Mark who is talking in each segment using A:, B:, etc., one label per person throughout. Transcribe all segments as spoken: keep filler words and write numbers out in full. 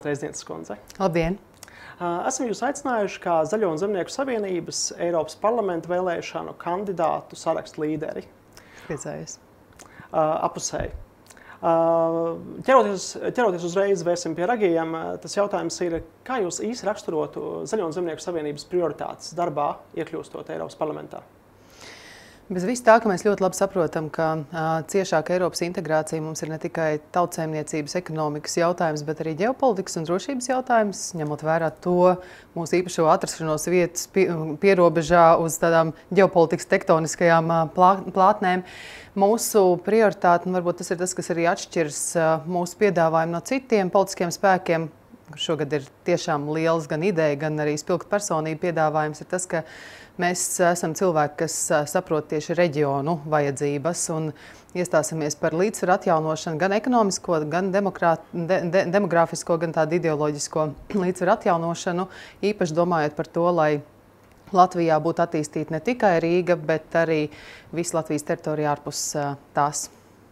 A: Reiznieces kundze.
B: Labdien!
A: Esam jūs aicinājuši kā Zaļo un Zemnieku savienības Eiropas parlamenta vēlēšanu kandidātu sarakstu līderi.
B: Priecājos.
A: Apusēji. Ķeroties, ķeroties uzreiz vērsim pie ragiem, tas jautājums ir, kā jūs īsi raksturotu Zaļo un Zemnieku savienības prioritātes darbā, iekļūstot Eiropas parlamentā?
B: Bez viss tā, ka mēs ļoti labi saprotam, ka uh, ciešāka Eiropas integrācija mums ir ne tikai tautsaimniecības ekonomikas jautājums, bet arī ģeopolitikas un drošības jautājums, ņemot vērā to mūsu īpašo atrašanos vietas pie, pierobežā uz tādām ģeopolitikas tektoniskajām uh, plā, plātnēm. Mūsu prioritāte, un varbūt tas ir tas, kas arī atšķirs uh, mūsu piedāvājumu no citiem politiskiem spēkiem, šogad ir tiešām liels gan ideja, gan arī spilgta personība piedāvājums, ir tas, ka mēs esam cilvēki, kas saprot tieši reģionu vajadzības un iestāsimies par līdzsvaru atjaunošanu, gan ekonomisko, gan demokrāt, de, de, demografisko, gan tādu ideoloģisko līdzsvaru atjaunošanu, īpaši domājot par to, lai Latvijā būtu attīstīta ne tikai Rīga, bet arī visa Latvijas teritorija ārpus tās.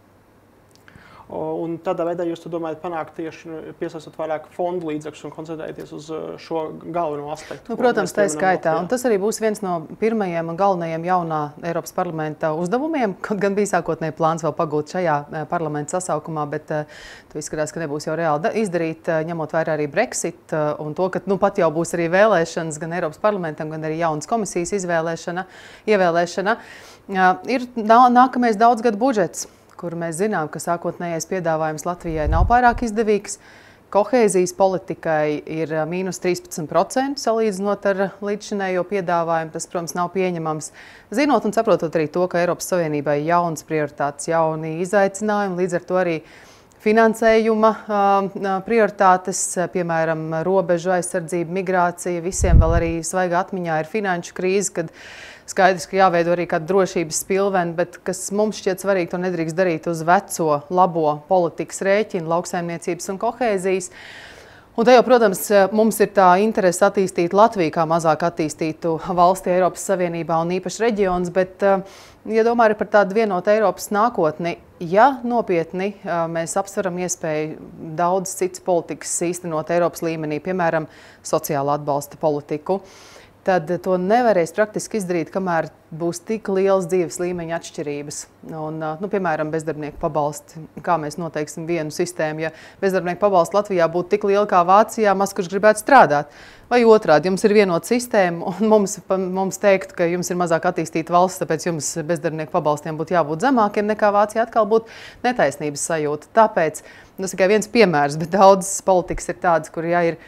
A: Un tādā veidā jūs domājat panākt tieši piesaistot vairāk fondu līdzekļus un koncentrēties uz šo galveno aspektu?
B: Nu, protams, tā ir skaitā. Un tas arī būs viens no pirmajiem un galvenajiem jaunā Eiropas parlamenta uzdevumiem, kaut gan bija sākotnēji plāns vēl pagūt šajā parlamenta sasaukumā, bet tu izskatās, ka nebūs jau reāli izdarīt, ņemot vērā arī Brexit un to, ka nu, pat jau būs arī vēlēšanas gan Eiropas parlamentam, gan arī jaunas komisijas izvēlēšana, ievēlēšana. Ir nākamais daudzgadu budžets, kur mēs zinām, ka sākotnējais piedāvājums Latvijai nav pārāk izdevīgs. Kohēzijas politikai ir mīnus trīspadsmit procenti salīdzinot ar līdzšinējo piedāvājumu. Tas, protams, nav pieņemams. Zinot un saprotot arī to, ka Eiropas Savienībai ir jaunas prioritātes, jauni izaicinājumi, līdz ar to arī finansējuma prioritātes, piemēram, robežu aizsardzība, migrācija, visiem vēl arī svaigā atmiņā ir finanšu krīze, kad skaidrs, ka jāveido arī kāda drošības spilvena, bet kas mums šķiet svarīgi, to nedrīkst darīt uz veco, labo politikas rēķinu, lauksaimniecības un kohēzijas. Un te jau, protams, mums ir tā interese attīstīt Latviju kā mazāk attīstītu valsti Eiropas Savienībā un īpaši reģionus, bet, ja domā arī par tādu vienotu Eiropas nākotni, ja nopietni mēs apsveram iespēju daudz citas politikas īstenot Eiropas līmenī, piemēram, sociāla atbalsta politiku, tad to nevarēs praktiski izdarīt, kamēr būs tik liels dzīves līmeņa atšķirības. Un, nu, piemēram, bezdarbnieku pabalsti, kā mēs noteiksim vienu sistēmu, ja bezdarbnieku pabalsti Latvijā būtu tik liela kā Vācijā, maz kurš gribētu strādāt. Vai otrādi, jums ir vienota sistēma, un mums, mums teikt, ka jums ir mazāk attīstīta valsts, tāpēc jums bezdarbnieku pabalstiem būtu jābūt zemākiem nekā Vācijā, atkal būtu netaisnības sajūta. Tāpēc, tas tikai viens piemērs, bet daudzas politikas ir tādas, kur jā, ir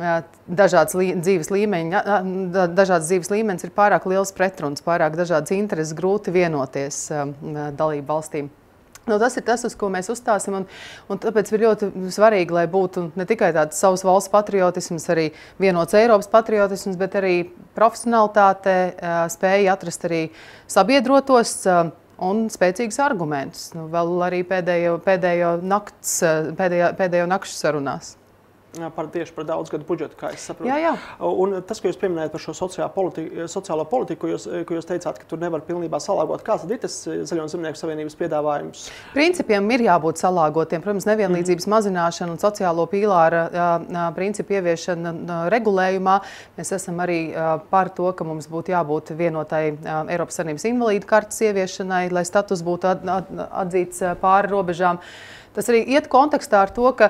B: dažādas dzīves līmeņi, dažādas dzīves līmenis ir pārāk liels pretruns, pārāk dažādas intereses, grūti vienoties dalību valstīm. Nu, tas ir tas, uz ko mēs uzstāsim, un, un tāpēc ir ļoti svarīgi, lai būtu ne tikai tāds savas valsts patriotisms, arī vienots Eiropas patriotisms, bet arī profesionalitāte, spēja atrast arī sabiedrotos un spēcīgus argumentus. Nu, vēl arī pēdējo, pēdējo, nakts, pēdējo, pēdējo nakšu sarunās.
A: Par, tieši par daudzgadu budžetu, kā es saprotu.
B: Jā, jā.
A: Un tas, ko jūs pieminējat par šo sociālo politiku, sociālo politiku jūs, ko jūs teicāt, ka tur nevar pilnībā salāgot. Kāds tad ir tas Zaļo un Zemnieku savienības piedāvājums?
B: Principiem ir jābūt salāgotiem. Protams, nevienlīdzības mm-hmm. mazināšana un sociālo pīlāra principu ieviešana regulējumā. Mēs esam arī par to, ka mums būtu jābūt vienotai Eiropas Savienības invalīdu kartes ieviešanai, lai status būtu atzīts pāri robežām. Tas arī iet kontekstā ar to, ka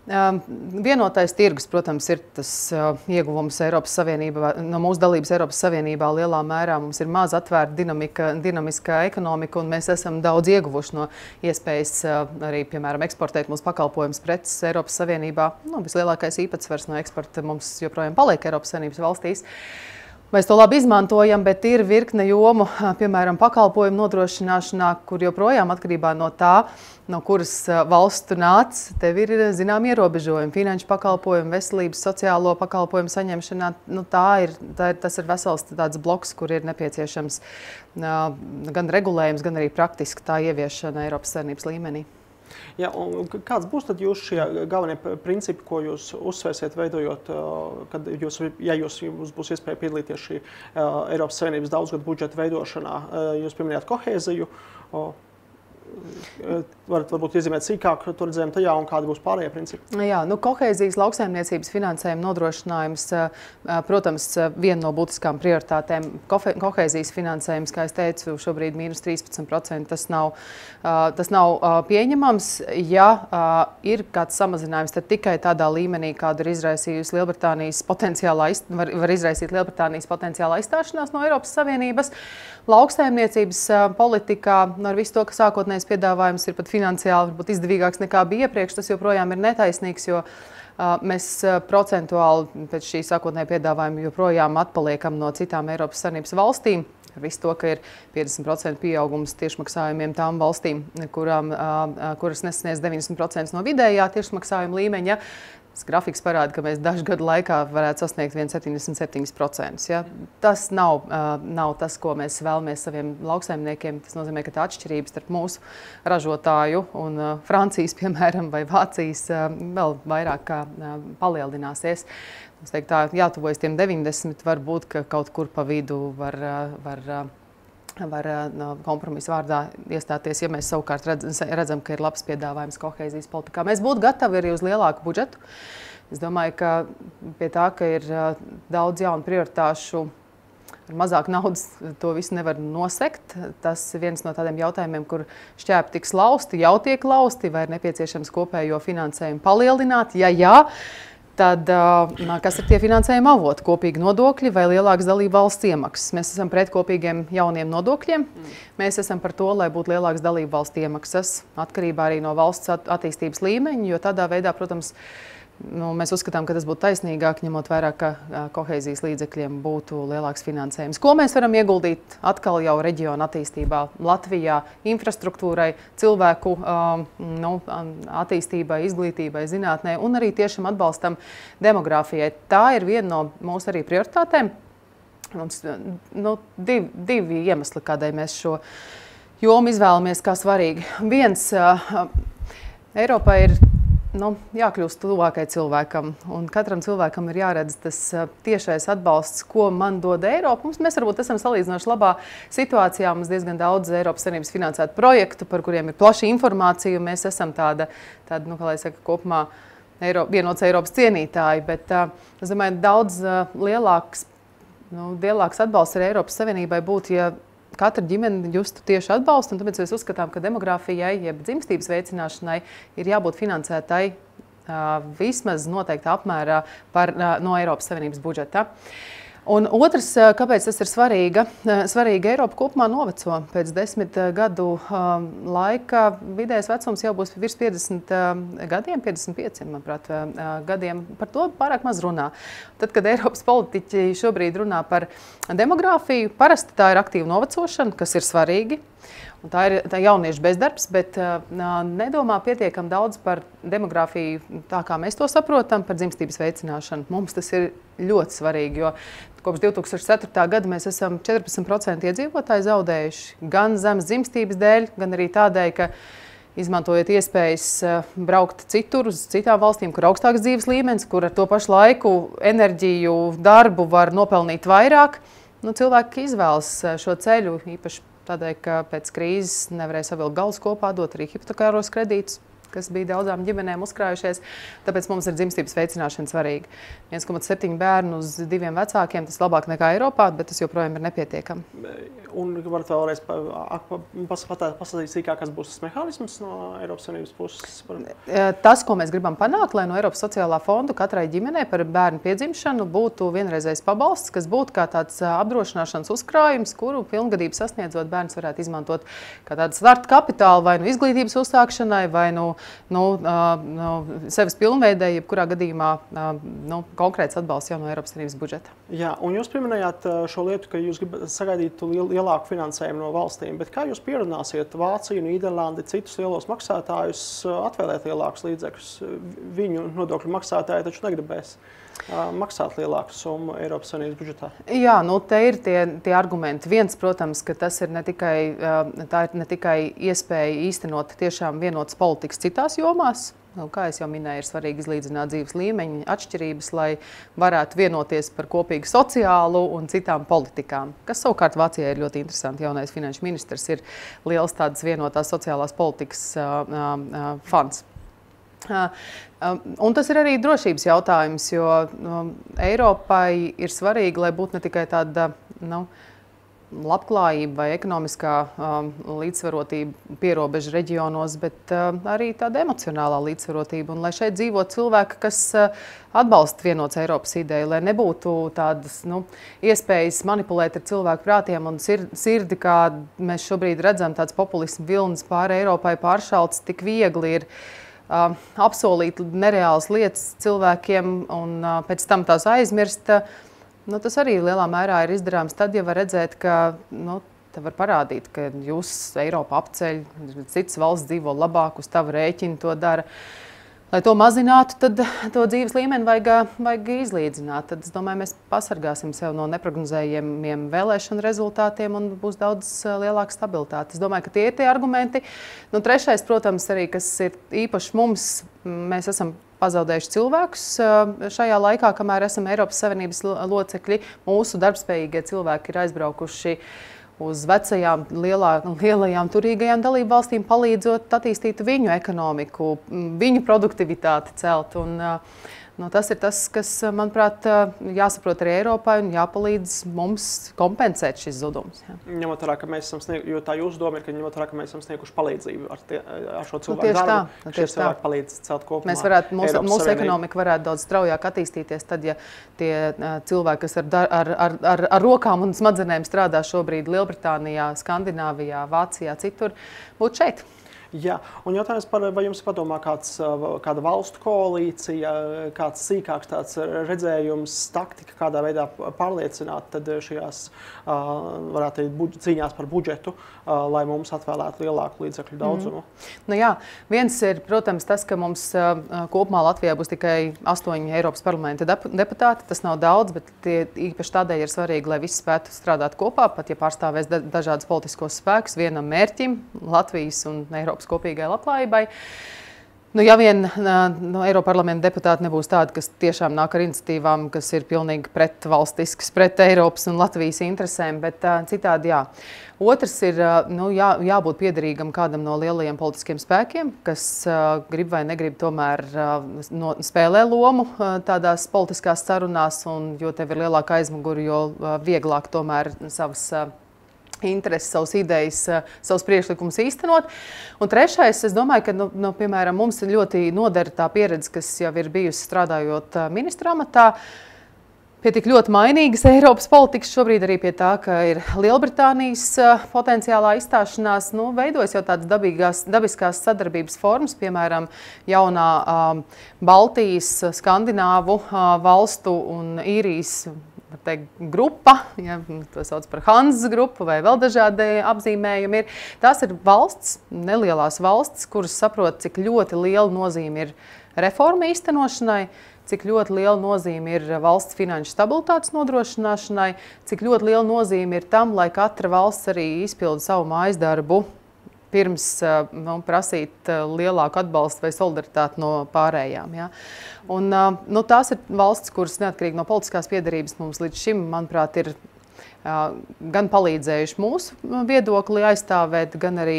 B: vienotais tirgus, protams, ir tas ieguvums Eiropas Savienībā, no mūsu dalības Eiropas Savienībā lielā mērā. Mums ir maz atvērta dinamika, dinamiskā ekonomika, un mēs esam daudz ieguvuši no iespējas arī, piemēram, eksportēt mūsu pakalpojumus preces Eiropas Savienībā. Nu, vislielākais īpatsvars no eksporta mums joprojām paliek Eiropas Savienības valstīs. Mēs to labi izmantojam, bet ir virkne jomu, piemēram, pakalpojumu nodrošināšanā, kur joprojām atkarībā no tā, no kuras valsts tu nāc, tev ir zinām ierobežojumi, finanšu pakalpojumu, veselības, sociālo pakalpojumu saņemšanā. Nu, tā ir, tā ir, tas ir vesels tāds bloks, kur ir nepieciešams gan regulējums, gan arī praktiski tā ieviešana Eiropas Savienības līmenī.
A: Ja, un kāds būs tad jūs šie galvenie principi, ko jūs uzsvērsiet veidojot, kad jūs, ja jūs, jums būs iespēja piedalīties šī Eiropas Savienības daudzgadu budžeta veidošanā? Jūs pieminējāt kohēziju. Varat varbūt iezīmēt sīkāk to redzējumu tajā un kādi būs pārējie principi?
B: Jā, nu, kohēzijas lauksaimniecības finansējuma nodrošinājums, protams, viena no būtiskām prioritātēm. Kohēzijas finansējums, kā es teicu, šobrīd mīnus trīspadsmit procenti, tas nav, tas nav pieņemams. Ja ir kāds samazinājums, tad tikai tādā līmenī, kādu ir izraisījusi Lielbritānijas potenciālā, var, var izraisīt Lielbritānijas potenciālā izstāšanās no Eiropas Savienības. Lauksaimniecības politikā, ar visu to, ka sākotnējais piedāvājums ir pat finansiāli varbūt izdevīgāks nekā bija iepriekš, tas joprojām ir netaisnīgs, jo uh, mēs uh, procentuāli pēc šī sākotnējā piedāvājuma joprojām atpaliekam no citām Eiropas Savienības valstīm. Ar visu to, ka ir piecdesmit procenti pieaugums tiešmaksājumiem tām valstīm, kurām, uh, kuras nesasniedz deviņdesmit procenti no vidējā tiešmaksājuma līmeņa. Grafiks parāda, ka mēs dažu gadu laikā varētu sasniegt viens komats septiņdesmit septiņi procenti. Ja? Tas nav, uh, nav tas, ko mēs vēlamies saviem lauksaimniekiem. Tas nozīmē, ka tā atšķirības starp mūsu ražotāju un uh, Francijas, piemēram, vai Vācijas uh, vēl vairāk kā, uh, palielināsies. Es teiktu, tā jātuvojas tiem deviņdesmit, varbūt, ka kaut kur pa vidu var, uh, var uh, var no, kompromisu vārdā iestāties, ja mēs savukārt redz, redzam, ka ir labs piedāvājums kohēzijas politikā. Mēs būtu gatavi arī uz lielāku budžetu. Es domāju, ka pie tā, ka ir daudz jaunu prioritāšu, ar mazāk naudas to visu nevar nosekt. Tas ir viens no tādiem jautājumiem, kur šķēpi tiks lausti, jau tiek lausti, vai ir nepieciešams kopējo finansējumu palielināt. Ja jā, tad kas ir tie finansējuma avoti? Kopīgi nodokļi vai lielākas dalība valsts iemaksas? Mēs esam pret kopīgiem jauniem nodokļiem. Mm. Mēs esam par to, lai būtu lielākas dalība valsts iemaksas, atkarībā arī no valsts attīstības līmeņa, jo tādā veidā, protams, nu, mēs uzskatām, ka tas būtu taisnīgāk, ņemot vērā, ka kohēzijas līdzekļiem būtu lielāks finansējums. Ko mēs varam ieguldīt atkal jau reģiona attīstībā Latvijā, infrastruktūrai, cilvēku um, nu, attīstībai, izglītībai, zinātnē un arī tiešām atbalstam demogrāfijai. Tā ir viena no mūsu arī prioritātēm. Mums nu, divi, divi iemesli, kādēļ mēs šo jomu izvēlamies kā svarīgi. Viens, uh, Eiropā ir Nu, jākļūst tuvākai cilvēkam, un katram cilvēkam ir jāredz tas tiešais atbalsts, ko man dod Eiropa. Mums, mēs varbūt esam salīdzinoši labā situācijā, mums diezgan daudz Eiropas Savienības finansētu projektu, par kuriem ir plaša informācija, un mēs esam tāda, tāda nu, kā lai saka, kopumā Eiro, vienots Eiropas cienītāji, bet es domāju, daudz lielāks, nu, lielāks atbalsts ar Eiropas Savienībai būtu, ja katra ģimene justu tieši atbalstu, un tāpēc mēs uzskatām, ka demogrāfijai, jeb dzimstības veicināšanai ir jābūt finansētai uh, vismaz noteiktā apmērā par, uh, no Eiropas Savienības budžeta. Un otrs, kāpēc tas ir svarīga, svarīga Eiropa kopumā noveco. Pēc desmit gadu um, laika vidējais vecums jau būs virs piecdesmit um, gadiem, piecdesmit pieciem, manuprāt, uh, gadiem. Par to pārāk maz runā. Tad, kad Eiropas politiķi šobrīd runā par demogrāfiju, parasti tā ir aktīva novecošana, kas ir svarīgi. Un tā ir tā jauniešu bezdarbs, bet uh, nedomā pietiekam daudz par demogrāfiju, tā kā mēs to saprotam, par dzimstības veicināšanu. Mums tas ir ļoti svarīgi, jo kopš divi tūkstoši ceturtā gada mēs esam četrpadsmit procenti iedzīvotāji zaudējuši gan zemes dzimstības dēļ, gan arī tādēļ, ka izmantojot iespējas braukt citur, uz citām valstīm, kur augstāks dzīves līmenis, kur ar to pašu laiku enerģiju, darbu var nopelnīt vairāk, nu, cilvēki izvēlas šo ceļu īpaši tādēļ, ka pēc krīzes nevarēja savilkt galus kopā, dot arī hipotekāros kredītus, kas bija daudzām ģimenēm uzkrājušies. Tāpēc mums ir dzimstības veicināšana svarīga. viens komats septiņi bērnu uz diviem vecākiem, tas labāk nekā Eiropā, bet tas joprojām ir nepietiekami.
A: Un varat vēlreiz pasakīt sīkāk, kas būs tas mehānisms no Eiropas Savienības puses?
B: Tas, ko mēs gribam panākt, lai no Eiropas sociālā fonda katrai ģimenei par bērnu piedzimšanu būtu vienreizējs pabalsts, kas būtu kā tāds apdrošināšanas uzkrājums, kuru pilngadību sasniedzot bērns varētu izmantot kā tādu starta kapitālu vai nu izglītības uzsākšanai, vai nu, nu, nu sevis pilnveidē, jebkurā gadījumā nu, konkrēts atbalsts jau no Eiropas Savienības budžeta. Jā, un jūs pieminējāt šo lietu, ka jūs gribat sagaidīt lielāku finansējumu no valstīm, bet kā jūs pierunāsiet Vāciju, Nīderlandi, citus lielos maksātājus atvēlēt lielākus līdzekļus? Viņu nodokļu maksātāji taču negribēs maksāt lielāku summu Eiropas Savienības budžetā. Jā, nu te ir tie, tie argumenti. Viens, protams, ka tas ir ne tikai, tā ir ne tikai iespēja īstenot tiešām vienotas politikas citās jomās, Nu, kā es jau minēju, ir svarīgi izlīdzināt dzīves līmeņa atšķirības, lai varētu vienoties par kopīgu sociālu un citām politikām. Kas savukārt Vācijai ir ļoti interesanti. Jaunais finanšu ministrs ir liels tādas vienotās sociālās politikas uh, uh, fans. Uh, uh, un tas ir arī drošības jautājums, jo um, Eiropai ir svarīgi, lai būtu ne tikai tāda, nu, labklājība vai ekonomiskā um, līdzsvarotība pierobežu reģionos, bet uh, arī tāda emocionālā līdzsvarotība. Un lai šeit dzīvo cilvēki, kas uh, atbalsta vienotas Eiropas ideju, lai nebūtu tādas, nu, iespējas manipulēt ar cilvēku prātiem un sir sirdi, kā mēs šobrīd redzam, tāds populismu vilnis pāri Eiropai pāršalts, tik viegli ir uh, apsolīt nereālas lietas cilvēkiem un uh, pēc tam tās aizmirst. Nu, tas arī lielā mērā ir izdarāms tad, ja var redzēt, ka nu, te var parādīt, ka jūs Eiropa apceļ, citas valsts dzīvo labāk, uz tavu rēķinu to dara. Lai to mazinātu, tad to dzīves līmeni vajag, vajag izlīdzināt. Tad, es domāju, mēs pasargāsim sev no neprognozējumiem vēlēšanu rezultātiem un būs daudz lielāka stabilitāte. Es domāju, ka tie ir tie argumenti. Nu, trešais, protams, arī, kas ir īpaši mums, mēs esam pazaudējuši cilvēkus šajā laikā, kamēr esam Eiropas Savienības locekļi. Mūsu darbspējīgie cilvēki ir aizbraukuši uz vecajām, lielā, lielajām, turīgajām dalību valstīm, palīdzot attīstīt viņu ekonomiku, viņu produktivitāti celt. Un, nu, tas ir tas, kas, manuprāt, jāsaprot arī Eiropai un jāpalīdz mums kompensēt šis zudums. Jā.
A: Ņemot vērā, ka mēs esam snieguši, jo tā jūsu doma ir, ka ņemot vērā, ka mēs esam snieguši palīdzību ar, tie, ar šo cilvēku
B: nu, tieši
A: darbu,
B: tā, nu,
A: šie cilvēki palīdz celt kopumā.
B: Mēs varētu, mūsu,
A: Eiropas
B: mūsu
A: Savienību.
B: ekonomika varētu daudz straujāk attīstīties, tad, ja tie uh, cilvēki, kas ar, ar, ar, ar, ar rokām un smadzenēm strādā šobrīd Lielbritānijā, Skandināvijā, Vācijā, citur, būtu šeit.
A: Jā, un jautājums par, vai jums padomā kāds, kāda valstu koalīcija, kāds sīkāks tāds redzējums, taktika, kādā veidā pārliecināt tad šajās, varētu teikt, cīņās par budžetu, lai mums atvēlētu lielāku līdzekļu daudzumu?
B: Mm. Nu jā, viens ir, protams, tas, ka mums kopumā Latvijā būs tikai astoņi Eiropas parlamenta deputāti. Tas nav daudz, bet tie īpaši tādēļ ir svarīgi, lai visi spētu strādāt kopā, pat ja pārstāvēs dažādas politiskos spēkus vienam mērķim, Latvijas un Eiropas kopīgai labklājībai. Nu, ja vien no Eiroparlamenta deputāti nebūs tādi, kas tiešām nāk ar iniciatīvām, kas ir pilnīgi pretvalstiskas, pret Eiropas un Latvijas interesēm, bet uh, citādi jā. Otrs ir uh, nu, jā, jābūt piederīgam kādam no lielajiem politiskiem spēkiem, kas uh, grib vai negrib tomēr uh, no, spēlē lomu uh, tādās politiskās sarunās, un jo tev ir lielāka aizmugura, jo uh, vieglāk tomēr savas uh, intereses, savas idejas, savus priekšlikumus īstenot. Un trešais, es domāju, ka, nu, nu, piemēram, mums ļoti nodara tā pieredze, kas jau ir bijusi strādājot ministra amatā, pie tik ļoti mainīgas Eiropas politikas, šobrīd arī pie tā, ka ir Lielbritānijas potenciālā izstāšanās, nu, veidojas jau tādas dabīgās, dabiskās sadarbības formas, piemēram, jaunā um, Baltijas, Skandināvu uh, valstu un Īrijas teikt, grupa, ja, to sauc par Hanzas grupu vai vēl dažādi apzīmējumi ir. Tās ir valsts, nelielās valsts, kuras saprot, cik ļoti liela nozīme ir reforma īstenošanai, cik ļoti liela nozīme ir valsts finanšu stabilitātes nodrošināšanai, cik ļoti liela nozīme ir tam, lai katra valsts arī izpilda savu mājas darbu pirms nu, prasīt lielāku atbalstu vai solidaritāti no pārējām. Ja. Un, nu, tās ir valsts, kuras neatkarīgi no politiskās piederības mums līdz šim, manuprāt, ir gan palīdzējuši mūsu viedokli aizstāvēt, gan arī,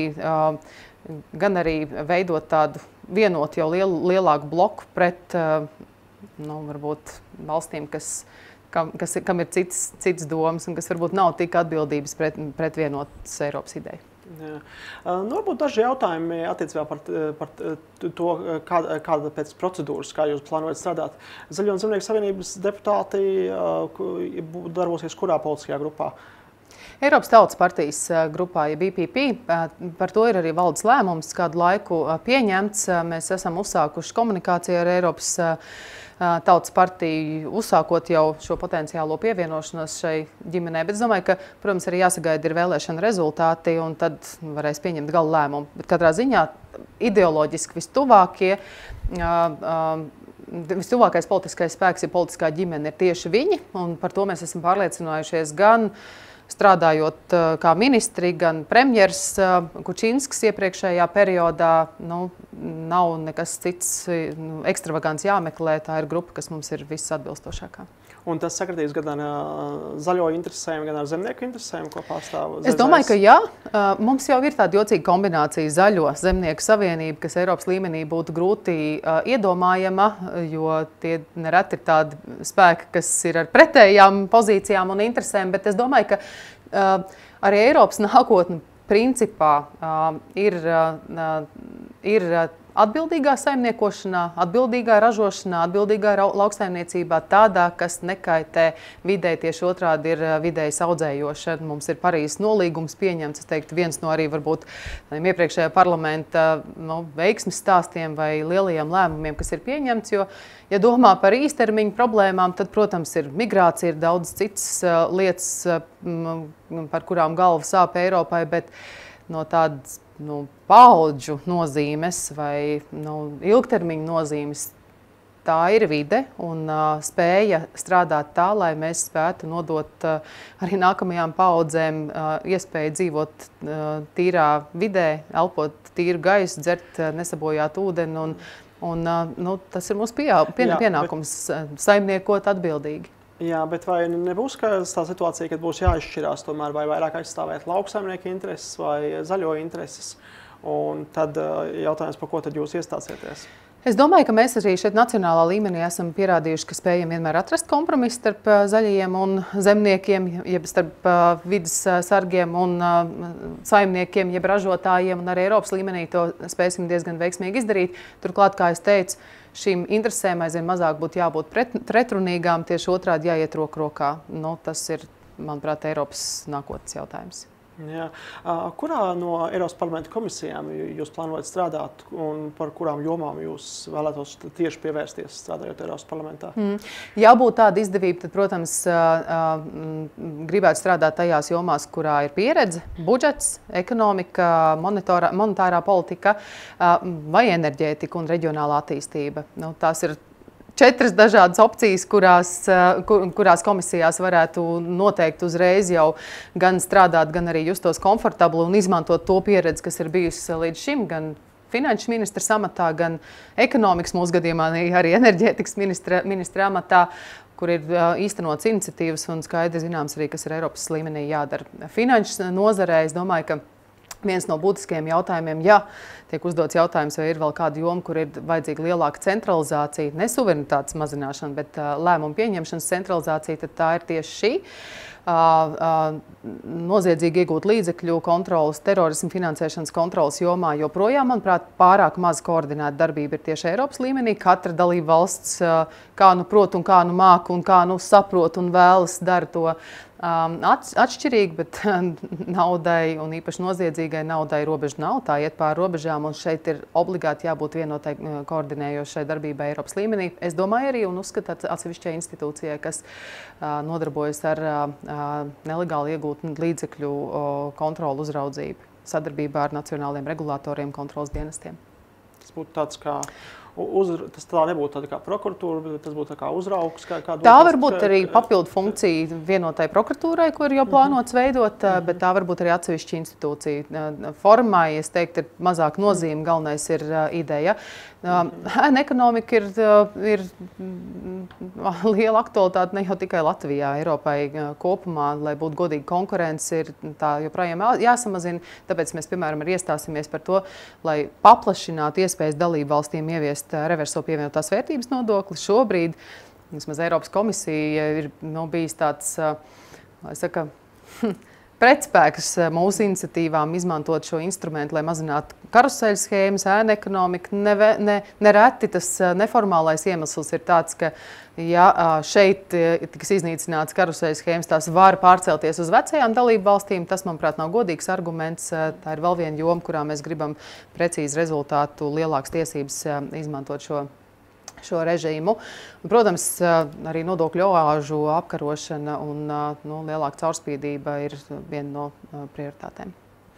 B: gan arī veidot tādu vienotu jau lielu, lielāku bloku pret nu, varbūt valstīm, kas, kam, kas, kam ir cits, cits domas un kas varbūt nav tik atbildības pret, pret vienotas Eiropas ideju.
A: Jā. Nu, varbūt daži jautājumi attiecībā par, par to, kāda, kāda pēc procedūras, kā jūs plānojat strādāt. Zaļo un Zemnieku savienības deputāti darbosies kurā politiskajā grupā?
B: Eiropas Tautas partijas grupā, ja B P P, par to ir arī valdes lēmums kādu laiku pieņemts. Mēs esam uzsākuši komunikāciju ar Eiropas Tautas partiju, uzsākot jau šo potenciālo pievienošanos šai ģimenei. Bet es domāju, ka, protams, arī jāsagaida ir vēlēšana rezultāti, un tad varēs pieņemt galu lēmumu. Bet katrā ziņā ideoloģiski vistuvākie, vistuvākais politiskais spēks, ja politiskā ģimene ir tieši viņi, un par to mēs esam pārliecinājušies gan strādājot kā ministri, gan premjers Kučinskis iepriekšējā periodā, nu, nav nekas cits nu, ekstravagants jāmeklē. Tā ir grupa, kas mums ir viss atbilstošākā.
A: Un tas sakritīs gan ar zaļo interesēm, gan ar zemnieku interesēm, ko pārstāv Z Z S?
B: Es domāju, ka jā. Mums jau ir tāda jocīga kombinācija zaļo zemnieku savienība, kas Eiropas līmenī būtu grūti iedomājama, jo tie nereti ir tādi spēki, kas ir ar pretējām pozīcijām un interesēm, bet es domāju, ka arī Eiropas nākotne principā ir, ir atbildīgā saimniekošanā, atbildīgā ražošanā, atbildīgā lauksaimniecībā, tādā, kas nekaitē videi, tieši otrādi ir videi audzējoša. Mums ir Parīzes nolīgums pieņemts, es teiktu, viens no arī varbūt iepriekšējā parlamenta nu, veiksmes stāstiem vai lielajiem lēmumiem, kas ir pieņemts, jo, ja domā par īstermiņu problēmām, tad, protams, ir migrācija, ir daudz citas lietas, par kurām galva sāp Eiropai, bet no tādas nu, paudžu nozīmes vai nu, ilgtermiņa nozīmes, tā ir vide un uh, spēja strādāt tā, lai mēs spētu nodot uh, arī nākamajām paudzēm uh, iespēju dzīvot uh, tīrā vidē, elpot tīru gaisu, dzert uh, nesabojāt ūdeni. Un, un, uh, nu, tas ir mūsu pieau, pien, Jā, pienākums bet... saimniekot atbildīgi.
A: Jā, bet vai nebūs tā situācija, kad būs jāizšķirās tomēr, vai vairāk aizstāvēt lauksaimnieku intereses vai zaļo intereses? Un tad jautājums, par ko tad jūs iestāsieties?
B: Es domāju, ka mēs arī šeit nacionālā līmenī esam pierādījuši, ka spējam vienmēr atrast kompromisu starp zaļajiem un zemniekiem, jeb starp vidas sargiem un saimniekiem, jeb ražotājiem, un arī Eiropas līmenī to spēsim diezgan veiksmīgi izdarīt. Turklāt, kā es teicu, šīm interesēm aizvien mazāk būtu jābūt pret, pretrunīgām, tieši otrādi jāiet roku rokā. Nu, tas ir, manuprāt, Eiropas nākotnes jautājums.
A: Jā. Kurā no Eiropas parlamenta komisijām jūs plānojat strādāt un par kurām jomām jūs vēlētos tieši pievērsties strādājot Eiropas parlamentā? Mm.
B: Ja būtu tāda izdevība, tad, protams, gribētu strādāt tajās jomās, kurā ir pieredze, budžets, ekonomika, monetārā, monetārā politika vai enerģētika un reģionālā attīstība. Nu, tās ir četras dažādas opcijas, kurās, kur, kurās komisijās varētu noteikt uzreiz jau gan strādāt, gan arī justos komfortabli un izmantot to pieredzi, kas ir bijusi līdz šim, gan finanšu ministra amatā, gan ekonomikas mūsu gadījumā, arī enerģētikas ministra, ministra amatā, kur ir īstenots iniciatīvas un skaidri zināms arī, kas ir Eiropas līmenī jādara. Finanšu nozarē, es domāju, ka viens no būtiskajiem jautājumiem, ja tiek uzdots jautājums, vai ir vēl kāda joma, kur ir vajadzīga lielāka centralizācija, ne suverenitātes mazināšana, bet uh, lēmumu pieņemšanas centralizācija, tad tā ir tieši šī. Uh, uh, noziedzīgi iegūt līdzekļu kontrolas, terorismu finansēšanas kontrolas jomā joprojām, manuprāt, pārāk maz koordinēta darbība ir tieši Eiropas līmenī. Katra dalība valsts uh, kā nu prot un kā nu māk un kā nu saprot un vēlas dara to Um, atšķirīgi, bet naudai un īpaši noziedzīgai naudai robežu nav. Tā iet pāri robežām un šeit ir obligāti jābūt vienotai koordinējošai darbībai Eiropas līmenī. Es domāju arī un uzskatu atsevišķai institūcijai, kas uh, nodarbojas ar uh, nelegāli iegūtu līdzekļu uh, kontrolu uzraudzību sadarbībā ar nacionāliem regulātoriem, kontrolas dienestiem.
A: Tas būtu tāds kā Uz, tas tā nebūtu tāda kā prokuratūra, bet tas būtu tā kā uzraugs. Kā, kā
B: tā var būt arī papildu funkcija vienotai prokuratūrai, ko ir jau plānots veidot, mm-hmm. bet tā var būt arī atsevišķa institūcija. Formai, es teiktu, ir mazāk nozīme, galvenais ir uh, ideja. Mm-hmm. Ekonomika ir, ir liela aktualitāte ne jau tikai Latvijā, Eiropai kopumā, lai būtu godīga konkurence, ir tā joprojām jāsamazina. Tāpēc mēs, piemēram, arī iestāsimies par to, lai paplašinātu iespējas dalību valstīm ieviest reverso pievienotās vērtības nodokli. Šobrīd, vismaz Eiropas komisija, ir nu, bijis tāds, lai saka, pretspēks mūsu iniciatīvām izmantot šo instrumentu, lai mazinātu karuseļu schēmas, ēnu ekonomiku. Ne, ne, nereti tas neformālais iemesls ir tāds, ka ja šeit tiks iznīcināts karuseļu schēmas, tās var pārcelties uz vecajām dalību valstīm. Tas, manuprāt, nav godīgs arguments. Tā ir vēl viena joma, kurā mēs gribam precīzi rezultātu, lielākas tiesības izmantot šo šo režīmu. Protams, arī nodokļu oāžu apkarošana un nu, lielāka caurspīdība ir viena no prioritātēm.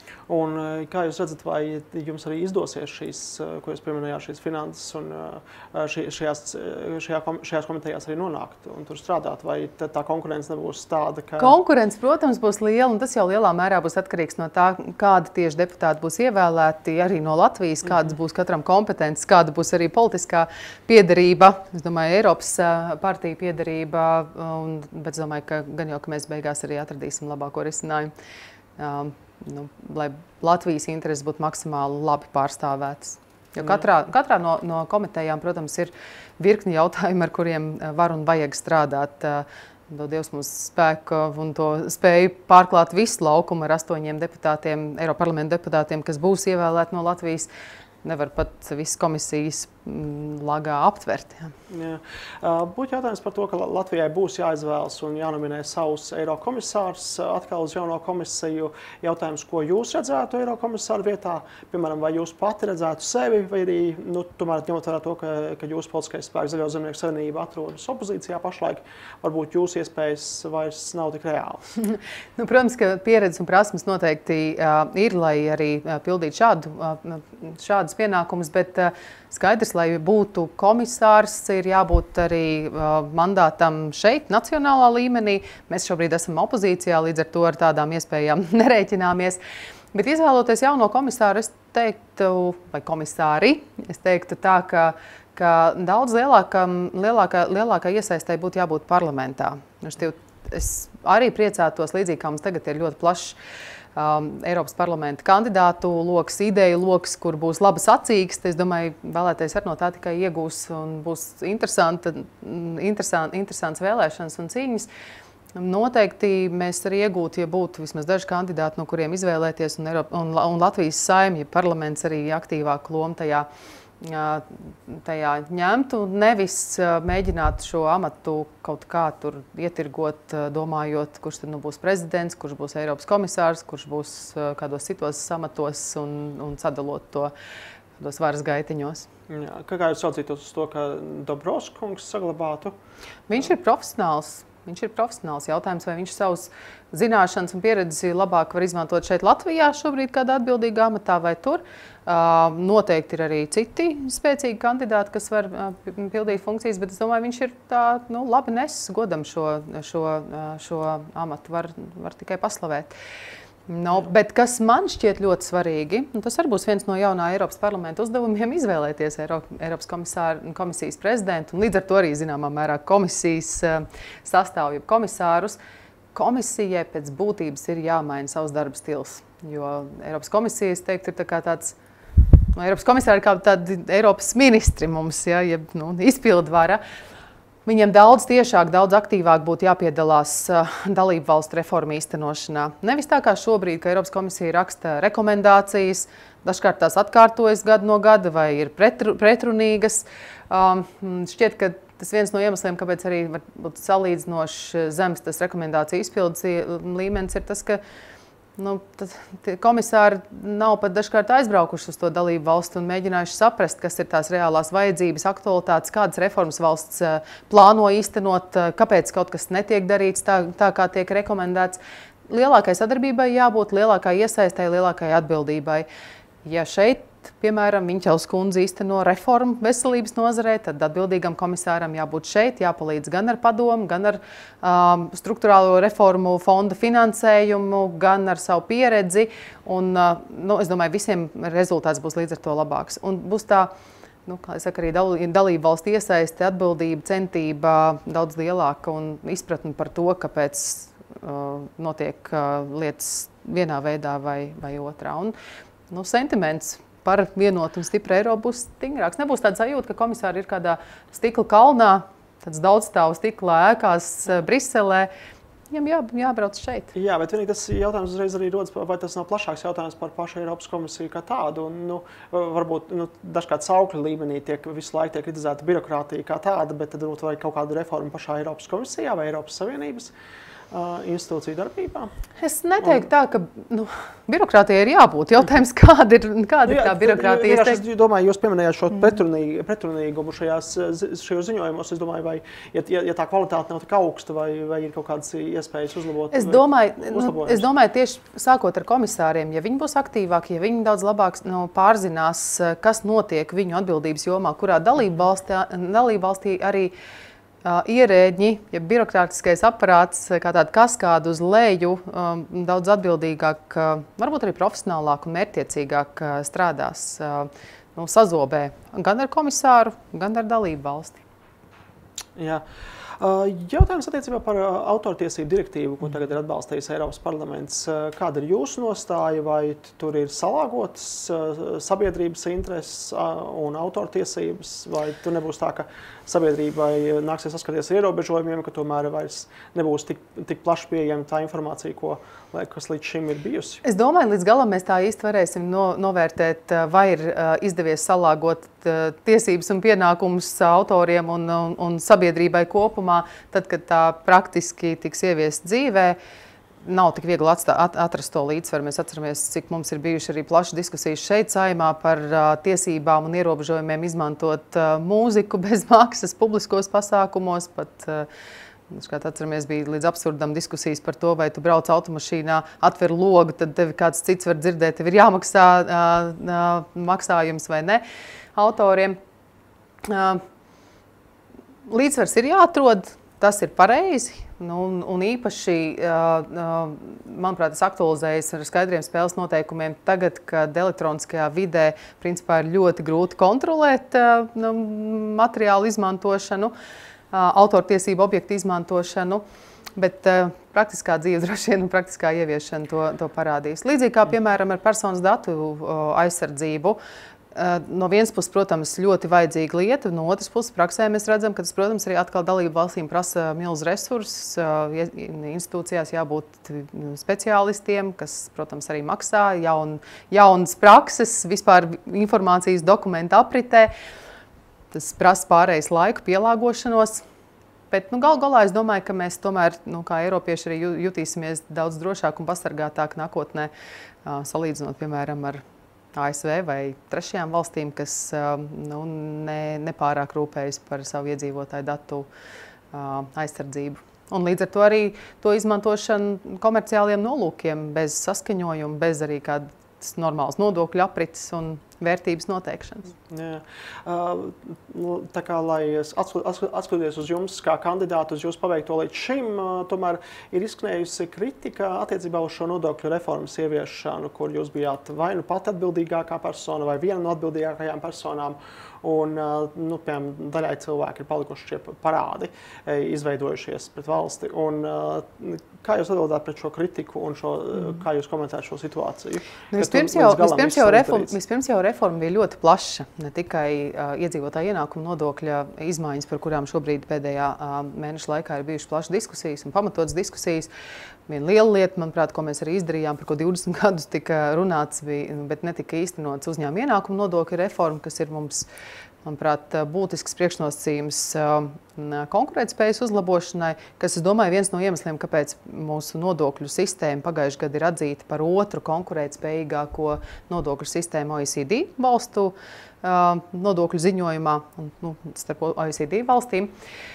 A: Un, kā jūs redzat, vai jums arī izdosies šīs, ko jūs pieminējāt, šīs finanses un šī, šajās, šajā, šajās komitejās arī nonākt un tur strādāt, vai tā, tā konkurence nebūs tāda, ka...
B: Konkurence, protams, būs liela, un tas jau lielā mērā būs atkarīgs no tā, kādi tieši deputāti būs ievēlēti arī no Latvijas, kādas būs katram kompetences, kāda būs arī politiskā piederība, es domāju, Eiropas partija piederība, un, bet es domāju, ka gan jau, ka mēs beigās arī atradīsim labāko risinājumu. Um, Nu, lai Latvijas intereses būtu maksimāli labi pārstāvētas. Jo katrā, katrā no, no komitejām, protams, ir virkni jautājumi, ar kuriem var un vajag strādāt. Dod Dievs mums spēku un to spēju pārklāt visu laukumu ar astoņiem deputātiem, Eiroparlamenta deputātiem, kas būs ievēlēti no Latvijas. Nevar pat visas komisijas lagā aptvert. Jā.
A: Jā. Būtu jautājums par to, ka Latvijai būs jāizvēlas un jānominē savus Eirokomisārs atkal uz jauno komisiju. Jautājums, ko jūs redzētu Eirokomisāru vietā? Piemēram, vai jūs pati redzētu sevi, vai arī, nu, tomēr ņemot vērā to, ka, ka jūsu politiskais spēks Zaļo zemnieku savienība atrodas opozīcijā pašlaik, varbūt jūsu iespējas vairs nav tik reāls?
B: Nu, protams, ka pieredze un prasmes noteikti uh, ir, lai arī uh, pildītu šādu, uh, šādus pienākumus, bet uh, skaidrs, lai būtu komisārs, ir jābūt arī uh, mandātam šeit, nacionālā līmenī. Mēs šobrīd esam opozīcijā, līdz ar to ar tādām iespējām nerēķināmies. Bet izvēloties jauno komisāru, es teiktu, vai komisāri, es teiktu tā, ka, ka daudz lielāka, lielākā, lielākā iesaistē būtu jābūt parlamentā. Es arī priecātos, līdzīgi kā mums tagad ir ļoti plašs Um, Eiropas parlamenta kandidātu loks, ideju loks, kur būs labas acīgs. Es domāju, vēlētais ar no tā tikai iegūs un būs interesanta, interesant, interesants vēlēšanas un cīņas. Noteikti mēs arī iegūtu, ja būtu vismaz daži kandidāti, no kuriem izvēlēties, un, Eiropa, un, un Latvijas Saime, ja parlaments arī aktīvāk loma tajā, tajā ņemtu, nevis mēģināt šo amatu kaut kā tur ietirgot, domājot, kurš tad nu būs prezidents, kurš būs Eiropas komisārs, kurš būs kādos citos amatos un, un sadalot to kādos varas gaitiņos.
A: Jā, kā jūs saucītos uz to, ka Dobrovskis kungs saglabātu?
B: Viņš ir profesionāls. Viņš ir profesionāls. Jautājums, vai viņš savus zināšanas un pieredzi labāk var izmantot šeit Latvijā šobrīd kādā atbildīgā amatā vai tur. Uh, noteikti ir arī citi spēcīgi kandidāti, kas var uh, pildīt funkcijas, bet es domāju, viņš ir tā, nu, labi nesis godam šo, šo, uh, šo amatu, var, var tikai paslavēt. No, bet kas man šķiet ļoti svarīgi, un tas arī būs viens no jaunā Eiropas parlamenta uzdevumiem, izvēlēties Eiro, Eiropas komisāru, komisijas prezidentu un līdz ar to arī zināmā mērā komisijas sastāvju komisārus. Komisijai pēc būtības ir jāmaina savs darba stils, jo Eiropas komisija, es teiktu, ir tā kā tāds, no Eiropas komisāri kā tādi Eiropas ministri mums, ja, jeb, nu, izpildvara. Viņiem daudz tiešāk, daudz aktīvāk būtu jāpiedalās uh, dalību valstu reformu īstenošanā. Nevis tā kā šobrīd, ka Eiropas komisija raksta rekomendācijas, dažkārt tās atkārtojas gadu no gada vai ir pretru, pretrunīgas. Um, šķiet, ka tas viens no iemesliem, kāpēc arī var būt salīdzinoši zems tas rekomendāciju izpildes līmenis, ir tas, ka nu, komisāri nav pat dažkārt aizbraukuši uz to dalību valstu un mēģinājuši saprast, kas ir tās reālās vajadzības, aktualitātes, kādas reformas valsts plāno īstenot, kāpēc kaut kas netiek darīts tā, tā kā tiek rekomendēts. Lielākai sadarbībai jābūt, lielākai iesaistai, lielākai atbildībai. Ja šeit, piemēram, Miņķels kundze īsteno reformu veselības nozarē, tad atbildīgam komisāram jābūt šeit, jāpalīdz gan ar padomu, gan ar um, struktūrālo reformu fonda finansējumu, gan ar savu pieredzi. Un, uh, nu, es domāju, visiem rezultāts būs līdz ar to labāks. Un būs tā, nu, kā es saku, arī dalību valstu iesaiste, atbildība, centība daudz lielāka un izpratni par to, kāpēc uh, notiek uh, lietas vienā veidā vai, vai otrā. Un, nu, sentiments par vienotu un stipru Eiropu būs stingrāks. Nebūs tāda sajūta, ka komisāri ir kādā stikla kalnā, tāds daudzstāvu stikla ēkās Briselē. Viņam jā, jābrauc šeit.
A: Jā, bet vienīgi tas jautājums uzreiz arī rodas, vai tas nav plašāks jautājums par pašu Eiropas komisiju kā tādu. Un, nu, varbūt nu, dažkārt saukļu līmenī tiek visu laiku tiek kritizēta birokrātija kā tāda, bet tad varbūt vai kaut kādu reformu pašā Eiropas komisijā vai Eiropas Savienības institūciju darbībā?
B: Es neteiktu tā, ka nu, birokrātijai ir jābūt. Jautājums, kāda ir, kāda ir tā birokrātija?
A: Es domāju, jūs pieminējāt šo pretrunīgu, pretrunīgumu šajās, šajos ziņojumos. Es domāju, vai, ja, ja tā kvalitāte nav tik augsta, vai, vai ir kaut kādas iespējas uzlabot?
B: Es domāju, nu, es domāju, tieši sākot ar komisāriem, ja viņi būs aktīvāki, ja viņi daudz labāk nu, pārzinās, kas notiek viņu atbildības jomā, kurā dalībvalstī, dalībvalstī arī Uh, ierēģi, ja birokrātiskais aparāts, kā tāda kaskāda uz leju, um, daudz atbildīgāk, uh, varbūt arī profesionālāk un mērķtiecīgāk uh, strādās, uh, nu, sazobē gan ar komisāru, gan ar dalību valsti.
A: Jā. Uh, jautājums attiecībā par uh, autortiesību direktīvu, ko tagad ir atbalstījis Eiropas parlaments. Uh, kāda ir jūsu nostāja, vai tur ir salāgotas uh, sabiedrības intereses uh, un autortiesības, vai tur nebūs tā, ka sabiedrībai nāksies saskaties ar ierobežojumiem, ka tomēr vairs nebūs tik, tik plaši pieejama tā informācija, ko, kas līdz šim ir bijusi?
B: Es domāju, līdz galam mēs tā īsti varēsim no, novērtēt, vai ir izdevies salāgot tiesības un pienākumus autoriem un, un, un sabiedrībai kopumā, tad, kad tā praktiski tiks ieviest dzīvē. Nav tik viegli atstā, at, atrast to līdzsvaru. Mēs atceramies, cik mums ir bijuši arī plašas diskusijas šeit Saeimā par uh, tiesībām un ierobežojumiem izmantot uh, mūziku bez maksas publiskos pasākumos. Pat, uh, kā atceramies, bija līdz absurdam diskusijas par to, vai tu brauc automašīnā, atver logu, tad tevi kāds cits var dzirdēt, tev ir jāmaksā uh, uh, maksājums vai ne autoriem. Uh, līdzsvars ir jāatrod, tas ir pareizi. Nu, un, un īpaši, manuprāt, tas aktualizējas ar skaidriem spēles noteikumiem tagad, kad elektroniskajā vidē principā ir ļoti grūti kontrolēt nu, materiālu izmantošanu, autortiesību objektu izmantošanu, bet praktiskā dzīve droši vien un praktiskā ieviešana to, to parādīs. Līdzīgi kā, piemēram, ar personas datu aizsardzību. No vienas puses, protams, ļoti vajadzīga lieta, no otras puses praksē mēs redzam, ka tas, protams, arī atkal dalību valstīm prasa milz resursus, institūcijās jābūt speciālistiem, kas, protams, arī maksā, jaun, jaunas prakses, vispār informācijas dokumentu apritē. Tas prasa pārējais laiku, pielāgošanos. Bet nu, gal galā es domāju, ka mēs tomēr, nu, kā eiropieši, arī jutīsimies daudz drošāk un pasargātāk nākotnē, salīdzinot, piemēram, ar A S V vai trešajām valstīm, kas nu, ne, nepārāk rūpējas par savu iedzīvotāju datu uh, aizsardzību. Un līdz ar to arī to izmantošanu komerciāliem nolūkiem, bez saskaņojuma, bez arī kādas normālas nodokļu aprites un vērtības noteikšanas.
A: Jā. Uh, tā kā, lai atskatoties uz jums kā kandidātu, uz jūsu paveikto līdz šim, uh, tomēr ir izskanējusi kritika attiecībā uz šo nodokļu reformas ieviešanu, kur jūs bijāt vai nu pat atbildīgākā persona, vai viena no atbildīgākajām personām, un, uh, nu, piemēram, daļai cilvēki ir palikuši šie parādi, izveidojušies pret valsti. Un, uh, kā jūs atbildāt pret šo kritiku un šo, mm. kā jūs komentējat šo situāciju?
B: Nu, vispirms jau, vispirms jau, reform, vispirms jau reforma bija ļoti plaša, ne tikai uh, iedzīvotāju ienākuma nodokļa izmaiņas, par kurām šobrīd pēdējā uh, mēneša laikā ir bijušas plašas diskusijas un pamatotas diskusijas. Viena liela lieta, manuprāt, ko mēs arī izdarījām, par ko divdesmit gadus tika runāts, bija, bet netika īstenots uzņēmuma ienākuma nodokļa reforma, kas ir mums, manuprāt, būtisks priekšnosacījums konkurētspējas uzlabošanai, kas, es domāju, viens no iemesliem, kāpēc mūsu nodokļu sistēma pagājušajā gadā ir atzīta par otru konkurētspējīgāko nodokļu sistēmu O E C D valstu nodokļu ziņojumā, nu, starp O E C D valstīm.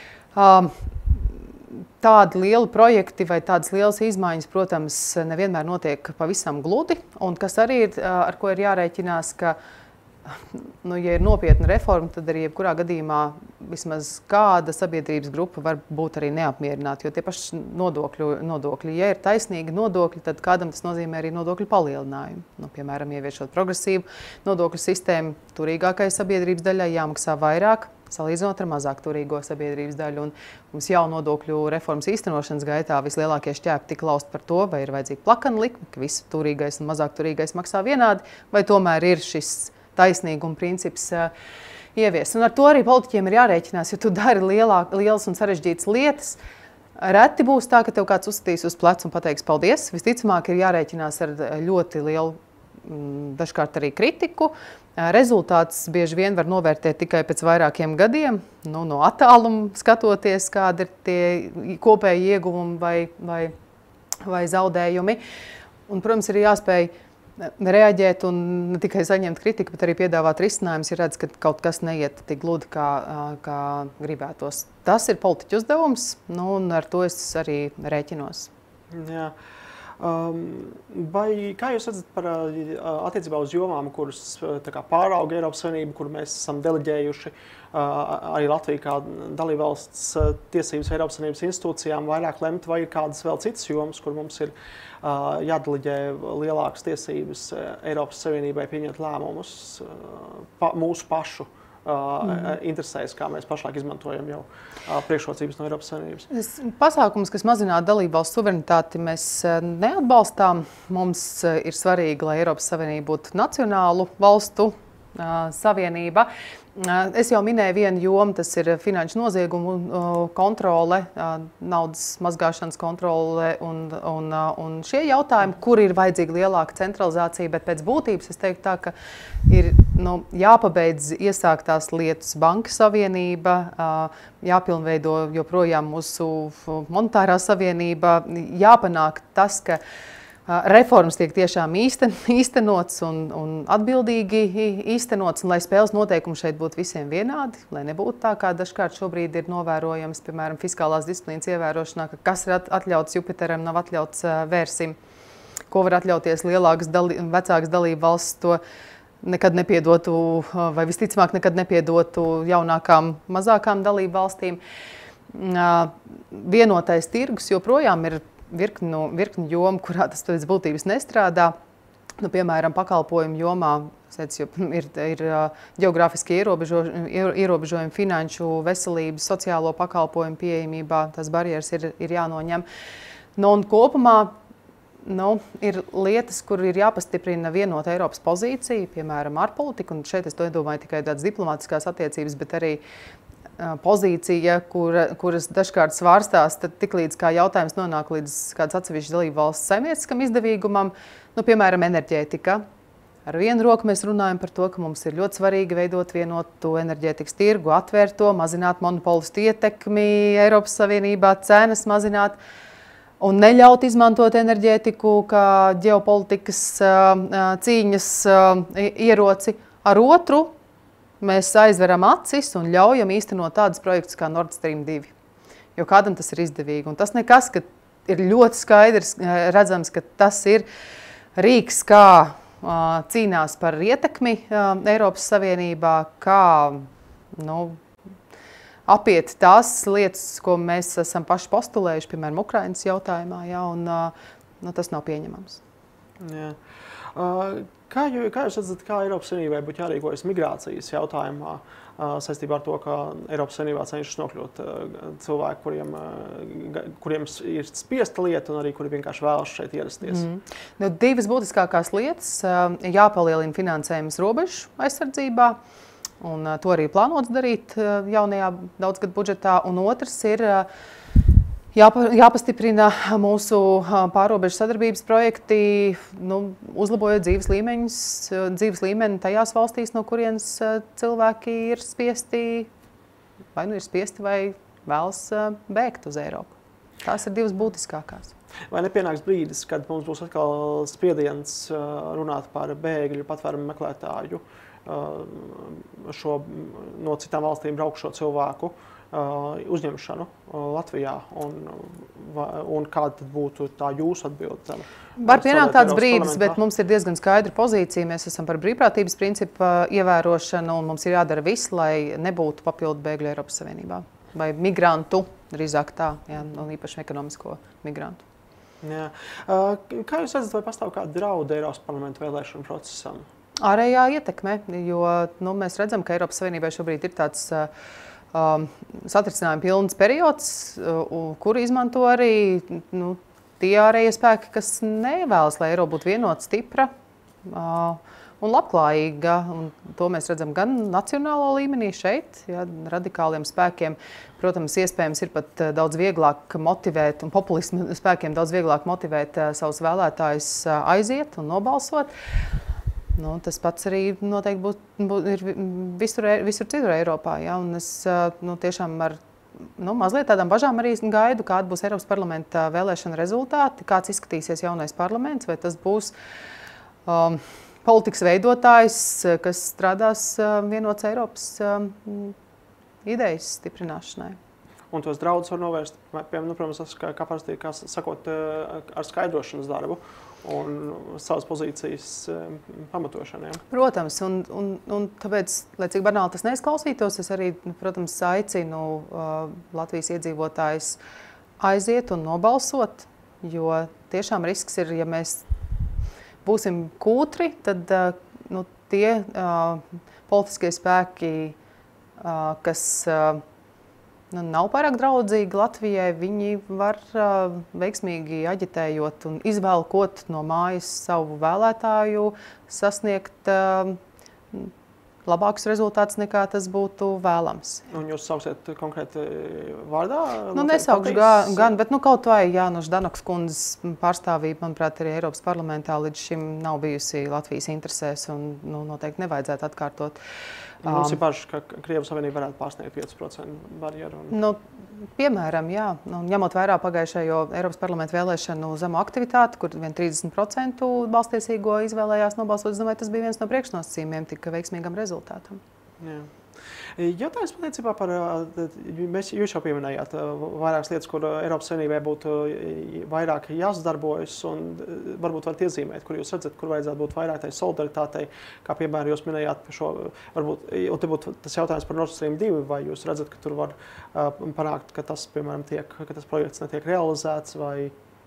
B: Tādi lieli projekti vai tādas lielas izmaiņas, protams, nevienmēr notiek pavisam gludi, un kas arī ir, ar ko ir jārēķinās, ka, nu, ja ir nopietna reforma, tad arī jebkurā gadījumā vismaz kāda sabiedrības grupa var būt arī neapmierināta, jo tie paši nodokļu, nodokļi, ja ir taisnīgi nodokļi, tad kādam tas nozīmē arī nodokļu palielinājumu. Nu, piemēram, ieviešot progresīvu nodokļu sistēmu, turīgākai sabiedrības daļai jāmaksā vairāk, salīdzinot ar mazāk turīgo sabiedrības daļu. Un mums jau nodokļu reformas īstenošanas gaitā vislielākie šķēpi tika laust par to, vai ir vajadzīga plakana likme, ka viss turīgais un mazāk turīgais maksā vienādi, vai tomēr ir šis taisnīguma princips uh, ievies. Un ar to arī politiķiem ir jārēķinās, ja tu dari lielāk, lielas un sarežģītas lietas, reti būs tā, ka tev kāds uzstīs uz plecu un pateiks paldies. Visticamāk ir jārēķinās ar ļoti lielu dažkārt arī kritiku. Rezultāts bieži vien var novērtēt tikai pēc vairākiem gadiem, nu, no attāluma skatoties, kādi ir tie kopēji ieguvumi vai, vai, vai zaudējumi. Un, protams, ir jāspēj reaģēt un ne tikai saņemt kritiku, bet arī piedāvāt risinājumus, ja redz, ka kaut kas neiet tik gludi, kā, kā gribētos. Tas ir politiķu uzdevums, nu, un ar to es arī rēķinos.
A: Jā. Um, vai kā jūs redzat par uh, attiecībā uz jomām, kuras tā kā pārauga Eiropas Savienību, kur mēs esam deleģējuši uh, arī Latviju kā dalībvalsts uh, tiesības Eiropas Savienības institūcijām vairāk lemt, vai ir kādas vēl citas jomas, kur mums ir uh, jādeleģē lielākas tiesības uh, Eiropas Savienībai pieņemt lēmumus uh, pa, mūsu pašu Mm. interesēs, kā mēs pašlaik izmantojam jau priekšrocības no Eiropas Savienības.
B: Pasākums, kas mazinātu dalībvalstu suverenitāti, mēs neatbalstām. Mums ir svarīgi, lai Eiropas Savienība būtu nacionālu valstu savienība. Es jau minēju vienu jomu, tas ir finanšu noziegumu kontrole, naudas mazgāšanas kontrole un, un, un šie jautājumi, kur ir vajadzīga lielāka centralizācija, bet pēc būtības es teiktu tā, ka ir nu, jāpabeidz iesāktās lietas Banka Savienība, jāpilnveido joprojām mūsu monetārā savienība, jāpanāk tas, ka reformas tiek tiešām īsten, īstenots un, un atbildīgi īstenots, un lai spēles noteikumi šeit būtu visiem vienādi, lai nebūtu tā, kā dažkārt šobrīd ir novērojams, piemēram, fiskālās disciplīnas ievērošanā, ka kas ir atļauts Jupiteram, nav atļauts Vērsim, ko var atļauties lielākas, dali, vecākas dalību valsts, to nekad nepiedotu, vai visticamāk nekad nepiedotu jaunākām, mazākām dalību valstīm. Vienotais tirgus joprojām ir virknu, virknu jomu, kurā tas pēc būtības nestrādā. Nu, piemēram, pakalpojumu jomā ir, ir ģeogrāfiski ierobežo, ierobežojumi finanšu, veselības, sociālo pakalpojumu pieejamībā. Tas barjeras ir, ir jānoņem. Nu, un kopumā nu, ir lietas, kur ir jāpastiprina vienota Eiropas pozīcija, piemēram, ārpolitika. Un šeit es to nedomāju tikai tādas diplomātiskās attiecības, bet arī pozīcija, kura, kuras dažkārt svārstās, tad tiklīdz kā jautājums nonāk līdz kādas atsevišķas dalību valsts saimnieciskam izdevīgumam, nu, piemēram, enerģētika. Ar vienu roku mēs runājam par to, ka mums ir ļoti svarīgi veidot vienotu enerģētikas tirgu, atvērt to, mazināt monopolistu ietekmi Eiropas Savienībā, cenas mazināt un neļaut izmantot enerģētiku kā ģeopolitikas cīņas ieroci. Ar otru mēs aizveram acis un ļaujam īstenot tādus projektus kā Nord Stream divi. Jo kādam tas ir izdevīgi. Un tas nekas, ka ir ļoti skaidrs redzams, ka tas ir rīks, kā uh, cīnās par ietekmi uh, Eiropas Savienībā, kā nu, apiet tās lietas, ko mēs esam paši postulējuši, piemēram, Ukrainas jautājumā, ja, un uh, nu, tas nav pieņemams.
A: Jā. Uh, Kā, jū, kā jūs redzat, kā Eiropas Savienībai būtu jārīkojas migrācijas jautājumā uh, saistībā ar to, ka Eiropas Savienībā cenšas nokļūt uh, cilvēki, kuriem, uh, kuriem ir spiesta lieta un arī kuri vienkārši vēlas šeit ierasties? Mm.
B: Nu, divas būtiskākās lietas uh, - jāpalielina finansējums robežu aizsardzībā, un uh, to arī plānots darīt uh, jaunajā daudzgadu budžetā, un otrs ir uh, Jāpa, jāpastiprina mūsu pārrobežu sadarbības projekti, nu, uzlabojot dzīves līmeņus, dzīves līmeni tajās valstīs, no kurienes cilvēki ir spiesti, vai nu ir spiesti, vai vēlas bēgt uz Eiropu. Tās ir divas būtiskākās.
A: Vai nepienāks brīdis, kad mums būs atkal spiediens runāt par bēgļu patvērumu meklētāju, šo no citām valstīm braukšo cilvēku uzņemšanu Latvijā, un, un kāda tad būtu tā jūsu atbilde?
B: Var pienākt tāds brīdis, bet mums ir diezgan skaidra pozīcija. Mēs esam par brīvprātības principu ievērošanu, un mums ir jādara viss, lai nebūtu papildu bēgļu Eiropas Savienībā. Vai migrantu, drīzāk tā, jā, un īpaši ekonomisko migrantu.
A: Jā. Kā jūs redzat, vai pastāv kāda drauda Eiropas parlamentu vēlēšanu procesam?
B: Ārējā ietekme, jo nu, mēs redzam, ka Eiropas Savienībai šobrīd ir tāds Um, satricinājuma pilns periods, uh, kuru izmanto arī nu, tie ārējie spēki, kas nevēlas, lai Eiropa būtu vienota, stipra uh, un labklājīga. Un to mēs redzam gan nacionālo līmenī šeit, ja, radikāliem spēkiem. Protams, iespējams ir pat daudz vieglāk motivēt, un populismu spēkiem daudz vieglāk motivēt uh, savus vēlētājus uh, aiziet un nobalsot. Nu, tas pats arī noteikti būs, būs, ir visur, visur citur Eiropā. Ja? Un es nu, tiešām ar nu, mazliet tādām bažām arī gaidu, kāda būs Eiropas parlamenta vēlēšana rezultāti, kāds izskatīsies jaunais parlaments, vai tas būs um, politikas veidotājs, kas strādās um, vienots Eiropas um, idejas stiprināšanai.
A: Un tos draudus var novērst, piemēram, nu, protams, kā, kā parasti, kā sakot, ar skaidrošanas darbu un savas pozīcijas pamatošanai. Ja?
B: Protams, un, un, un tāpēc, lai cik banāli tas neizklausītos, es arī, protams, aicinu uh, Latvijas iedzīvotājus aiziet un nobalsot, jo tiešām risks ir, ja mēs būsim kūtri, tad uh, nu, tie uh, politiskie spēki, uh, kas uh, nu, nav pārāk draudzīgi Latvijai, viņi var uh, veiksmīgi aģitējot un izvēlkot no mājas savu vēlētāju, sasniegt uh, labākus rezultātus nekā tas būtu vēlams.
A: Un jūs sauksiet konkrēti vārdā?
B: Nu, nesaukšu gan, gan, bet nu, kaut vai Jānuša Danokas kundzes pārstāvība, manuprāt, arī Eiropas parlamentā līdz šim nav bijusi Latvijas interesēs un nu, noteikti nevajadzētu atkārtot.
A: Mums ir bažas, ka Krievijas Savienība varētu pārsniegt pieci procenti barjeru. Un...
B: Nu, piemēram, jā. Nu, ņemot vērā pagājušajo Eiropas parlamenta vēlēšanu zemo aktivitāti, kur vien trīsdesmit procenti balstiesīgo izvēlējās nobalsot, es domāju, tas bija viens no priekšnosacījumiem tik veiksmīgam rezultātam.
A: Jā. Jautājums patiecībā par, mēs, jūs jau pieminējāt vairākas lietas, kur Eiropas Savienībai būtu vairāk jāsadarbojas un varbūt varat iezīmēt, kur jūs redzat, kur vajadzētu būt vairāk tai solidaritātei, kā piemēram jūs minējāt par šo, varbūt, un te būtu tas jautājums par Nord Stream divi, vai jūs redzat, ka tur var panākt, ka tas, piemēram, tiek, ka tas projekts netiek realizēts, vai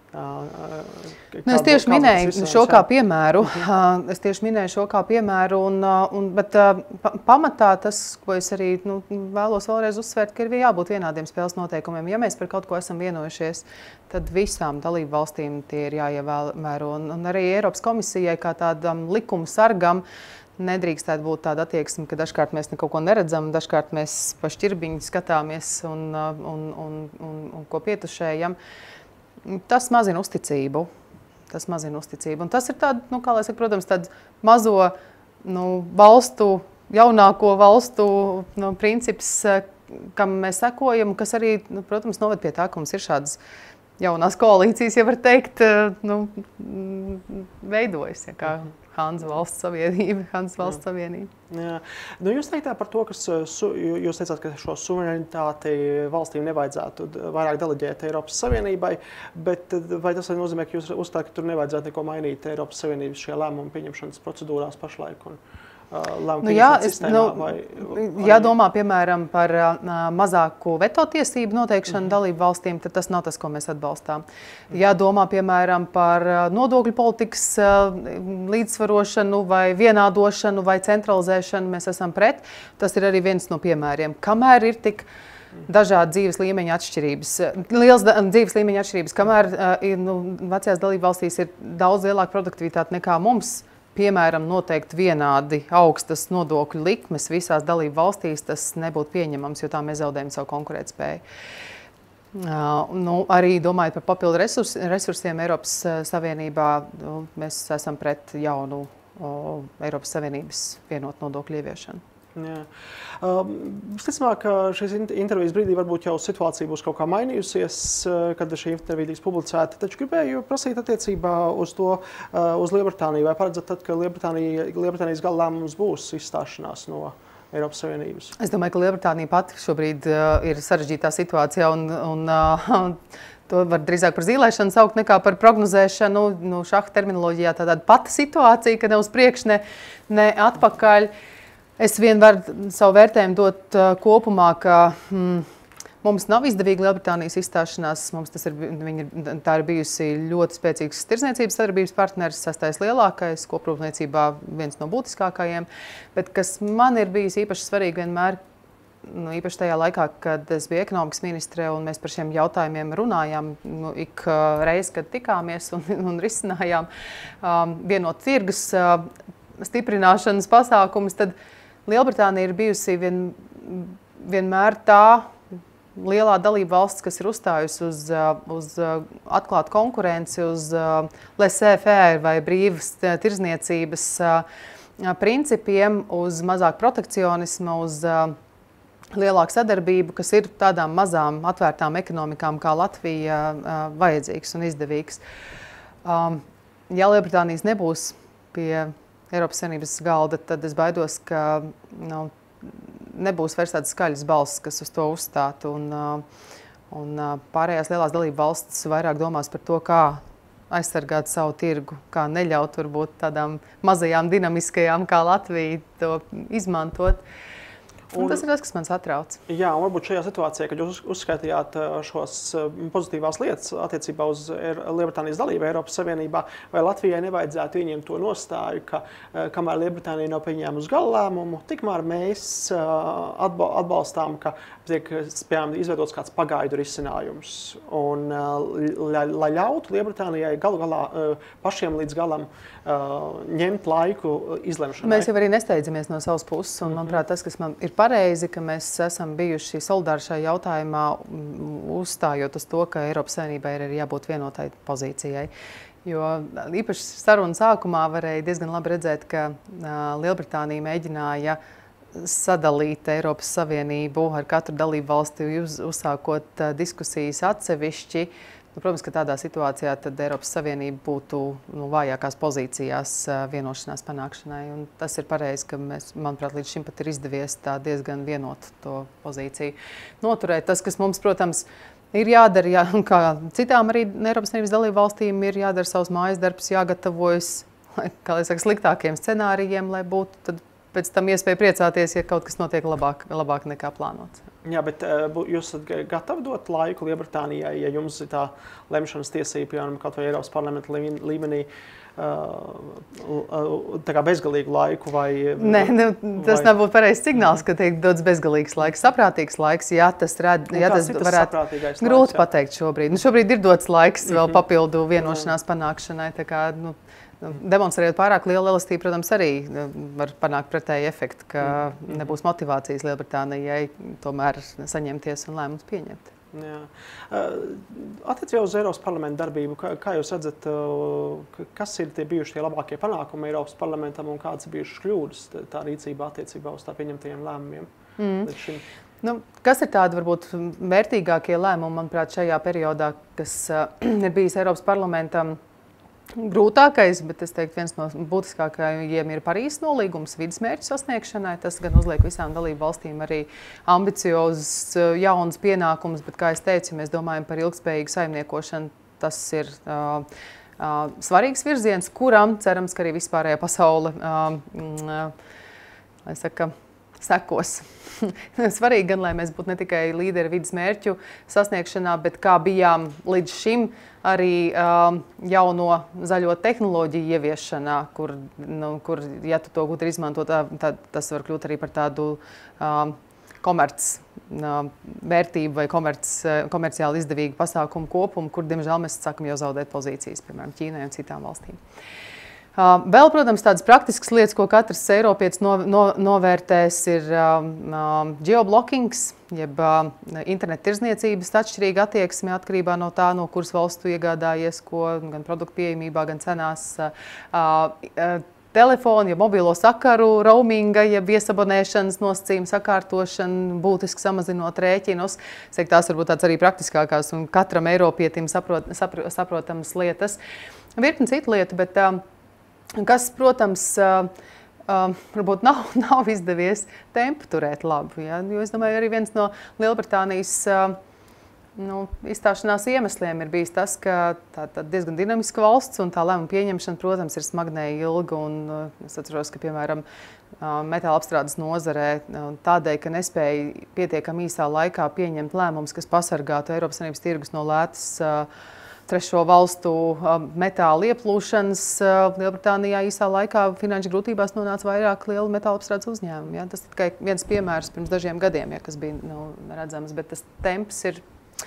B: Nu, es tieši minēju šo kā piemēru. Es tieši minēju šo kā piemēru, un, un, bet pamatā tas, ko es arī nu, vēlos vēlreiz uzsvērt, ka ir jābūt vienādiem spēles noteikumiem. Ja mēs par kaut ko esam vienojušies, tad visām dalību valstīm tie ir jāievēro. Un, un arī Eiropas komisijai kā tādam likumu sargam nedrīkstētu būt tāda attieksme, ka dažkārt mēs kaut ko neredzam, dažkārt mēs pa šķirbiņu skatāmies un, un, un, un, un ko pietušējam. Tas mazina uzticību. Tas mazina uzticību. Un tas ir tād, nu, kā lai saka, protams, tāds mazo nu, valstu, jaunāko valstu nu, princips, kam mēs sekojam, kas arī, nu, protams, noved pie tā, ka mums ir šādas jaunās koalīcijas, ja var teikt, nu, veidojas, ja, kā Hanza valsts savienība, Hanza valsts savienība.
A: Jā. Nu, jūs teiktā par to, ka su, jūs teicāt, ka šo suverenitāti valstīm nevajadzētu vairāk deleģēt Eiropas Savienībai, bet vai tas arī nozīmē, ka jūs uzstāt, ka tur nevajadzētu neko mainīt Eiropas Savienības šajā lēmumu pieņemšanas procedūrās pašlaik? Un... Nu, jā, es, nu, vai, vai...
B: jādomā, piemēram, par uh, mazāku veto tiesību noteikšanu mm-hmm. dalību valstīm, tad tas nav tas, ko mēs atbalstām. Mm-hmm. Jādomā, piemēram, par uh, nodokļu politikas uh, līdzsvarošanu vai vienādošanu vai centralizēšanu, mēs esam pret. Tas ir arī viens no piemēriem. Kamēr ir tik dažādi dzīves līmeņa atšķirības, liels da, dzīves līmeņa atšķirības, kamēr uh, ir, nu, vecajās dalību valstīs ir daudz lielāka produktivitāte nekā mums, piemēram, noteikti vienādi augstas nodokļu likmes visās dalību valstīs, tas nebūtu pieņemams, jo tā mēs zaudējam savu konkurētspēju. Uh, nu, arī domājot par papildu resurs, resursiem Eiropas Savienībā, nu, mēs esam pret jaunu uh, Eiropas Savienības vienotu nodokļu ieviešanu.
A: Jā. Um, visticamāk, ka šīs intervijas brīdī varbūt jau situācija būs kaut kā mainījusies, kad šī intervija tiks publicēta, taču gribēju prasīt attiecībā uz to, uz Lielbritāniju. Vai paredzat tad, ka Lielbritānija, Lielbritānijas gala lēmums būs izstāšanās no Eiropas Savienības?
B: Es domāju, ka Lielbritānija pati šobrīd uh, ir sarežģītā situācijā un, un uh, to var drīzāk par zīlēšanu saukt nekā par prognozēšanu. Nu, šaha terminoloģijā tāda pati situācija, ka ne uz priekšu, ne, ne atpakaļ. Es vien varu savu vērtējumu dot uh, kopumā, ka mm, mums nav izdevīga Lielbritānijas izstāšanās. Mums tas ir, viņa, tā ir bijusi ļoti spēcīgs tirdzniecības sadarbības partneris, sastais lielākais, koprūpniecībā viens no būtiskākajiem. Bet kas man ir bijis īpaši svarīgi vienmēr, nu, īpaši tajā laikā, kad es biju ekonomikas ministre un mēs par šiem jautājumiem runājām, nu, ik uh, reiz, kad tikāmies un, un risinājām um, vienot tirgus uh, stiprināšanas pasākumus, tad Lielbritānija ir bijusi vien, vienmēr tā lielā dalība valsts, kas ir uzstājusi uz, uz atklātu konkurenci, uz laissez-faire vai brīvas tirdzniecības principiem, uz mazāk protekcionismu, uz lielāku sadarbību, kas ir tādām mazām atvērtām ekonomikām kā Latvija vajadzīgs un izdevīgs. Ja Lielbritānijas nebūs pie Eiropas Savienības galda, tad es baidos, ka nu, nebūs vairs tādas skaļas balss, kas uz to uzstātu. Un, un pārējās lielās dalību valstis vairāk domās par to, kā aizsargāt savu tirgu, kā neļaut varbūt tādām mazajām dinamiskajām kā Latvija to izmantot. Un tas ir tas, kas man satrauc.
A: Jā, un varbūt šajā situācijā, kad jūs uzskaitījāt šos pozitīvās lietas attiecībā uz Lielbritānijas dalību Eiropas Savienībā, vai Latvijai nevajadzētu ieņemt to nostāju, ka kamēr Lielbritānija nav pieņēmusi gala lēmumu, tikmēr mēs atbalstām, ka tiek, piemēram, izveidots kāds pagaidu risinājums. Un lai, lai ļautu Lielbritānijai galu galā pašiem līdz galam ņemt laiku izlemšanai.
B: Mēs jau arī nesteidzamies no savas puses, un, manuprāt, tas, kas man ir pareizi, ka mēs esam bijuši solidāri šajā jautājumā, uzstājot uz to, ka Eiropas Savienībai ir jābūt vienotai pozīcijai. Jo īpaši sarunu sākumā varēja diezgan labi redzēt, ka Lielbritānija mēģināja sadalīt Eiropas Savienību ar katru dalību valsti, uz, uzsākot diskusijas atsevišķi. Nu, protams, ka tādā situācijā tad Eiropas Savienība būtu nu, vājākās pozīcijās vienošanās panākšanai. Un tas ir pareizi, ka mēs, manuprāt, līdz šim pat ir izdevies tā diezgan vienot to pozīciju noturēt. Tas, kas mums, protams, ir jādara, jā, kā citām arī Eiropas Savienības dalību valstīm, ir jādara savs mājas darbs, jāgatavojas, kā lai saka, sliktākiem scenārijiem, lai būtu tad pēc tam iespēja priecāties, ja kaut kas notiek labāk, labāk nekā plānots.
A: Jā, bet jūs esat gatavi dot laiku Lielbritānijai, ja jums ir tā lemšanas tiesība, piemēram, kaut vai Eiropas parlamenta līmenī, tā kā bezgalīgu laiku vai...
B: Nē, ne, tas vai... nebūtu pareizs signāls, ka tiek dots bezgalīgs laiks, saprātīgs laiks, ja tas, red, ja tas varētu grūti laiks, pateikt šobrīd. Nu, šobrīd ir dots laiks vēl mm-hmm. papildu vienošanās panākšanai, tā kā, nu, demonstrējot pārāk lielu elastību, protams, arī var panākt pretēju efektu, ka mm-hmm. nebūs motivācijas Lielbritānijai tomēr saņemties un lēmumus pieņemt.
A: Jā. Attiecībā uz Eiropas parlamenta darbību, kā, kā jūs redzat, kas ir tie bijuši tie labākie panākumi Eiropas parlamentam un kādas ir bijušas kļūdas tā rīcībā attiecībā uz tā pieņemtajiem lēmumiem? Mm.
B: Nu, kas ir tādi varbūt vērtīgākie lēmumi, manuprāt, šajā periodā, kas ir bijis Eiropas parlamentam grūtākais, bet es teiktu, viens no būtiskākajiem ir Parīzes nolīgums vides mērķu sasniegšanai. Tas gan uzliek visām dalību valstīm arī ambiciozus jaunas pienākumus, bet, kā es teicu, ja mēs domājam par ilgspējīgu saimniekošanu, tas ir uh, uh, svarīgs virziens, kuram cerams, ka arī vispārējā pasaule uh, uh, saka, sekos. Svarīgi gan, lai mēs būtu ne tikai līderi vides mērķu sasniegšanā, bet kā bijām līdz šim arī um, jauno zaļo tehnoloģiju ieviešanā, kur, nu, kur ja tu to gudri izmantot, tad tas var kļūt arī par tādu um, komerc um, vērtību vai komerc, komerciāli izdevīgu pasākumu kopumu, kur, diemžēl, mēs sākam jau zaudēt pozīcijas, piemēram, Ķīnai un citām valstīm. Uh, vēl, protams, tādas praktiskas lietas, ko katrs eiropietis no, no, novērtēs, ir um, um, geoblockings, jeb uh, interneta tirzniecības atšķirīga attieksme atkarībā no tā, no kuras valsts tu iegādājies, ko gan produktu pieejamībā, gan cenās. Uh, uh, telefonu, ja mobilo sakaru, roaminga, ja viesabonēšanas nosacījumu sakārtošanu, būtiski samazinot rēķinus. Seik, tās varbūt tāds arī praktiskākās un katram eiropietim saprot, sapro, saprotamas lietas. Virkni citu lietu, bet uh, kas, protams, uh, uh, varbūt nav, nav izdevies tempu turēt labu. Ja? Jo es domāju, arī viens no Lielbritānijas uh, nu, izstāšanās iemesliem ir bijis tas, ka tā, tā diezgan dinamiska valsts un tā lēmuma pieņemšana, protams, ir smagnēji ilga. Un, uh, es atceros, ka, piemēram, uh, metāla apstrādes nozarē uh, tādēļ, ka nespēja pietiekami īsā laikā pieņemt lēmumus, kas pasargātu Eiropas Savienības tirgus no lētas uh, trešo valstu metāla ieplūšanas. Lielbritānijā īsā laikā finanšu grūtībās nonāca vairāk lielu metāla apstrādes uzņēmumu. Ja? Tas ir tikai viens piemērs pirms dažiem gadiem, ja, kas bija nu, redzams, bet tas temps ir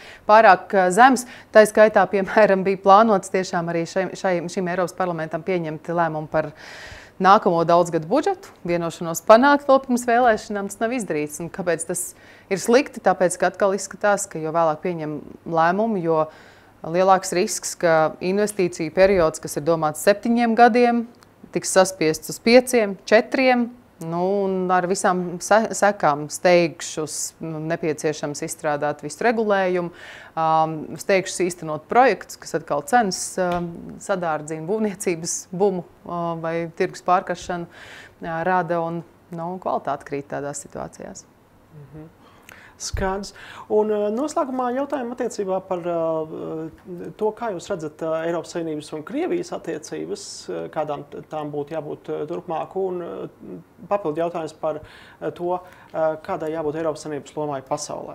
B: pārāk zems. Tā skaitā, piemēram, bija plānots tiešām arī šai, šai, šim Eiropas parlamentam pieņemt lēmumu par nākamo daudzgadu budžetu, vienošanos panākt vēl pirms vēlēšanām, tas nav izdarīts. Un kāpēc tas ir slikti? Tāpēc, ka atkal izskatās, ka jo vēlāk pieņem lēmumu, jo lielāks risks, ka investīciju periods, kas ir domāts septiņiem gadiem, tiks saspiests uz pieciem, četriem, nu, un ar visām se sekām steigšus nepieciešams izstrādāt visu regulējumu, um, steigšus īstenot projektus, kas atkal cenas um, sadārdzina būvniecības bumu uh, vai tirgus pārkaršanu uh, rada un nu, kvalitāte krīt tādās situācijās.
A: Mm-hmm. Skaidrs. Un noslēgumā jautājumu attiecībā par uh, to, kā jūs redzat uh, Eiropas Savienības un Krievijas attiecības, uh, kādām tām būtu jābūt uh, turpmāk, un uh, papildu jautājums par uh, to, uh, kādai jābūt Eiropas Savienības lomai pasaulē.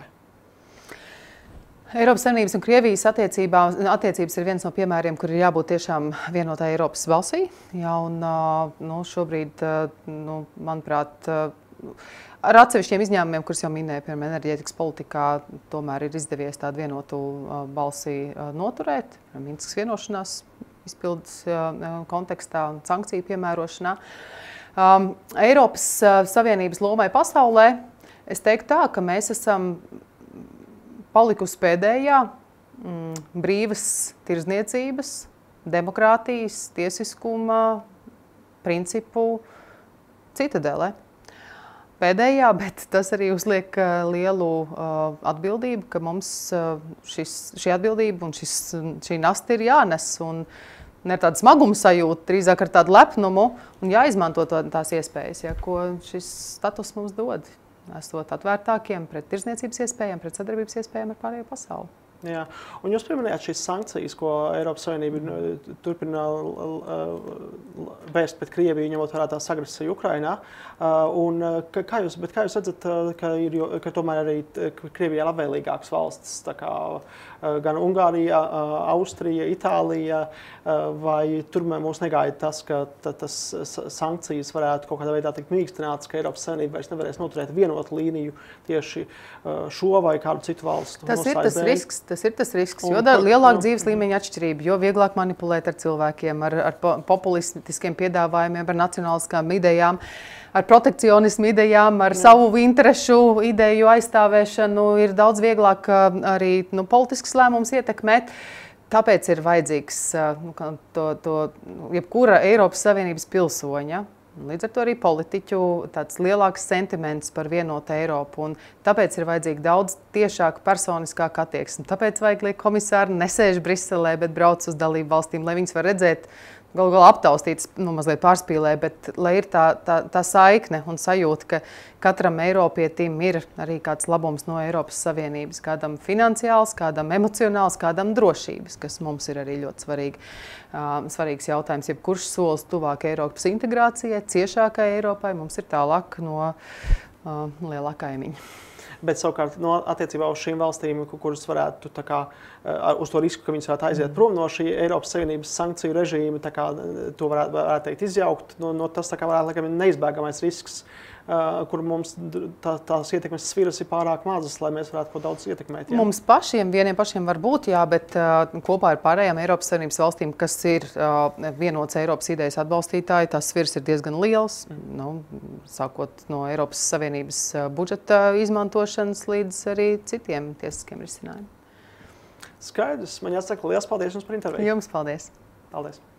B: Eiropas Savienības un Krievijas attiecībā, attiecības ir viens no piemēriem, kur ir jābūt tiešām vienotai Eiropas balsī. Ja, un, uh, nu, šobrīd, uh, nu, manuprāt, uh, ar atsevišķiem izņēmumiem, kurus jau minēju, piemēram, enerģētikas politikā, tomēr ir izdevies tādu vienotu uh, balsī uh, noturēt, Minskas vienošanās izpildes uh, kontekstā un sankciju piemērošanā. Um, Eiropas uh, Savienības lomai pasaulē, es teiktu tā, ka mēs esam palikusi pēdējā mm, brīvas tirdzniecības, demokrātijas, tiesiskuma principu citadelē. Pēdējā, bet tas arī uzliek uh, lielu uh, atbildību, ka mums uh, šis, šī atbildība un šis, šī nasta ir jānes. Un ne ar tādu smagumu sajūtu, drīzāk ar tādu lepnumu un jāizmanto to, tās iespējas, ja, ko šis status mums dod. Esot atvērtākiem pret tirdzniecības iespējām, pret sadarbības iespējām ar pārējo pasauli.
A: Jā. Un jūs pieminējāt šīs sankcijas, ko Eiropas Savienība turpina vērst pret Krieviju, ņemot vērā tās agresiju Ukrainā. Un kā jūs, bet kā jūs redzat, ka, ir, ka tomēr arī Krievijā labvēlīgākas valstis, tā kā gan Ungārija, Austrija, Itālija, vai tur mūs negaida tas, ka tas sankcijas varētu kaut kādā veidā tikt mīkstināts, ka Eiropas Savienība vairs nevarēs noturēt vienotu līniju tieši šo vai kādu citu valstu?
B: Tas ir tas risks. Tas ir tas risks, jo ir lielāka dzīves līmeņa atšķirība, jo vieglāk manipulēt ar cilvēkiem, ar, ar populistiskiem piedāvājumiem, ar nacionāliskām idejām, ar protekcionismu idejām, ar Jā. savu interešu ideju aizstāvēšanu. Ir daudz vieglāk arī nu, politisks lēmums ietekmēt. Tāpēc ir vajadzīgs nu, to, to, jebkura Eiropas Savienības pilsoņa. Līdz ar to arī politiķu tāds lielāks sentiments par vienotu Eiropu. Un tāpēc ir vajadzīga daudz tiešāka, personiskāka attieksme. Tāpēc vajag, lai komisāri nesēž Briselē, bet brauc uz dalību valstīm, lai viņas var redzēt, galu galā aptaustītas, nu, mazliet pārspīlē, bet lai ir tā, tā, tā saikne un sajūta, ka katram Eiropietim ir arī kāds labums no Eiropas Savienības, kādam finansiāls, kādam emocionāls, kādam drošības, kas mums ir arī ļoti svarīgi, uh, svarīgs jautājums. Jebkurš solis tuvāk Eiropas integrācijai, ciešākai Eiropai, mums ir tālāk no uh, lielā kaimiņa.
A: Bet savukārt no attiecībā uz šīm valstīm, kuras varētu tā kā, uz to risku, ka viņas varētu aiziet mm. prom no šī Eiropas Savienības sankciju režīma, tā kā to varētu, varētu teikt izjaukt, no, no tas tā kā varētu laikam neizbēgamais risks, uh, kur mums tā, tās ietekmes sviras ir pārāk mazas, lai mēs varētu ko daudz ietekmēt. Jā? Mums
B: pašiem, vieniem pašiem var būt, jā, bet uh, kopā ar pārējām Eiropas Savienības valstīm, kas ir uh, vienots Eiropas idejas atbalstītāji, tās sviras ir diezgan liels, mm. nu, sākot no Eiropas Savienības uh, budžeta izmantošanas līdz arī citiem tiesiskiem risinājumiem.
A: Skaidrs. Man jāsaka, liels paldies jums par interviju.
B: Jums paldies.
A: Paldies.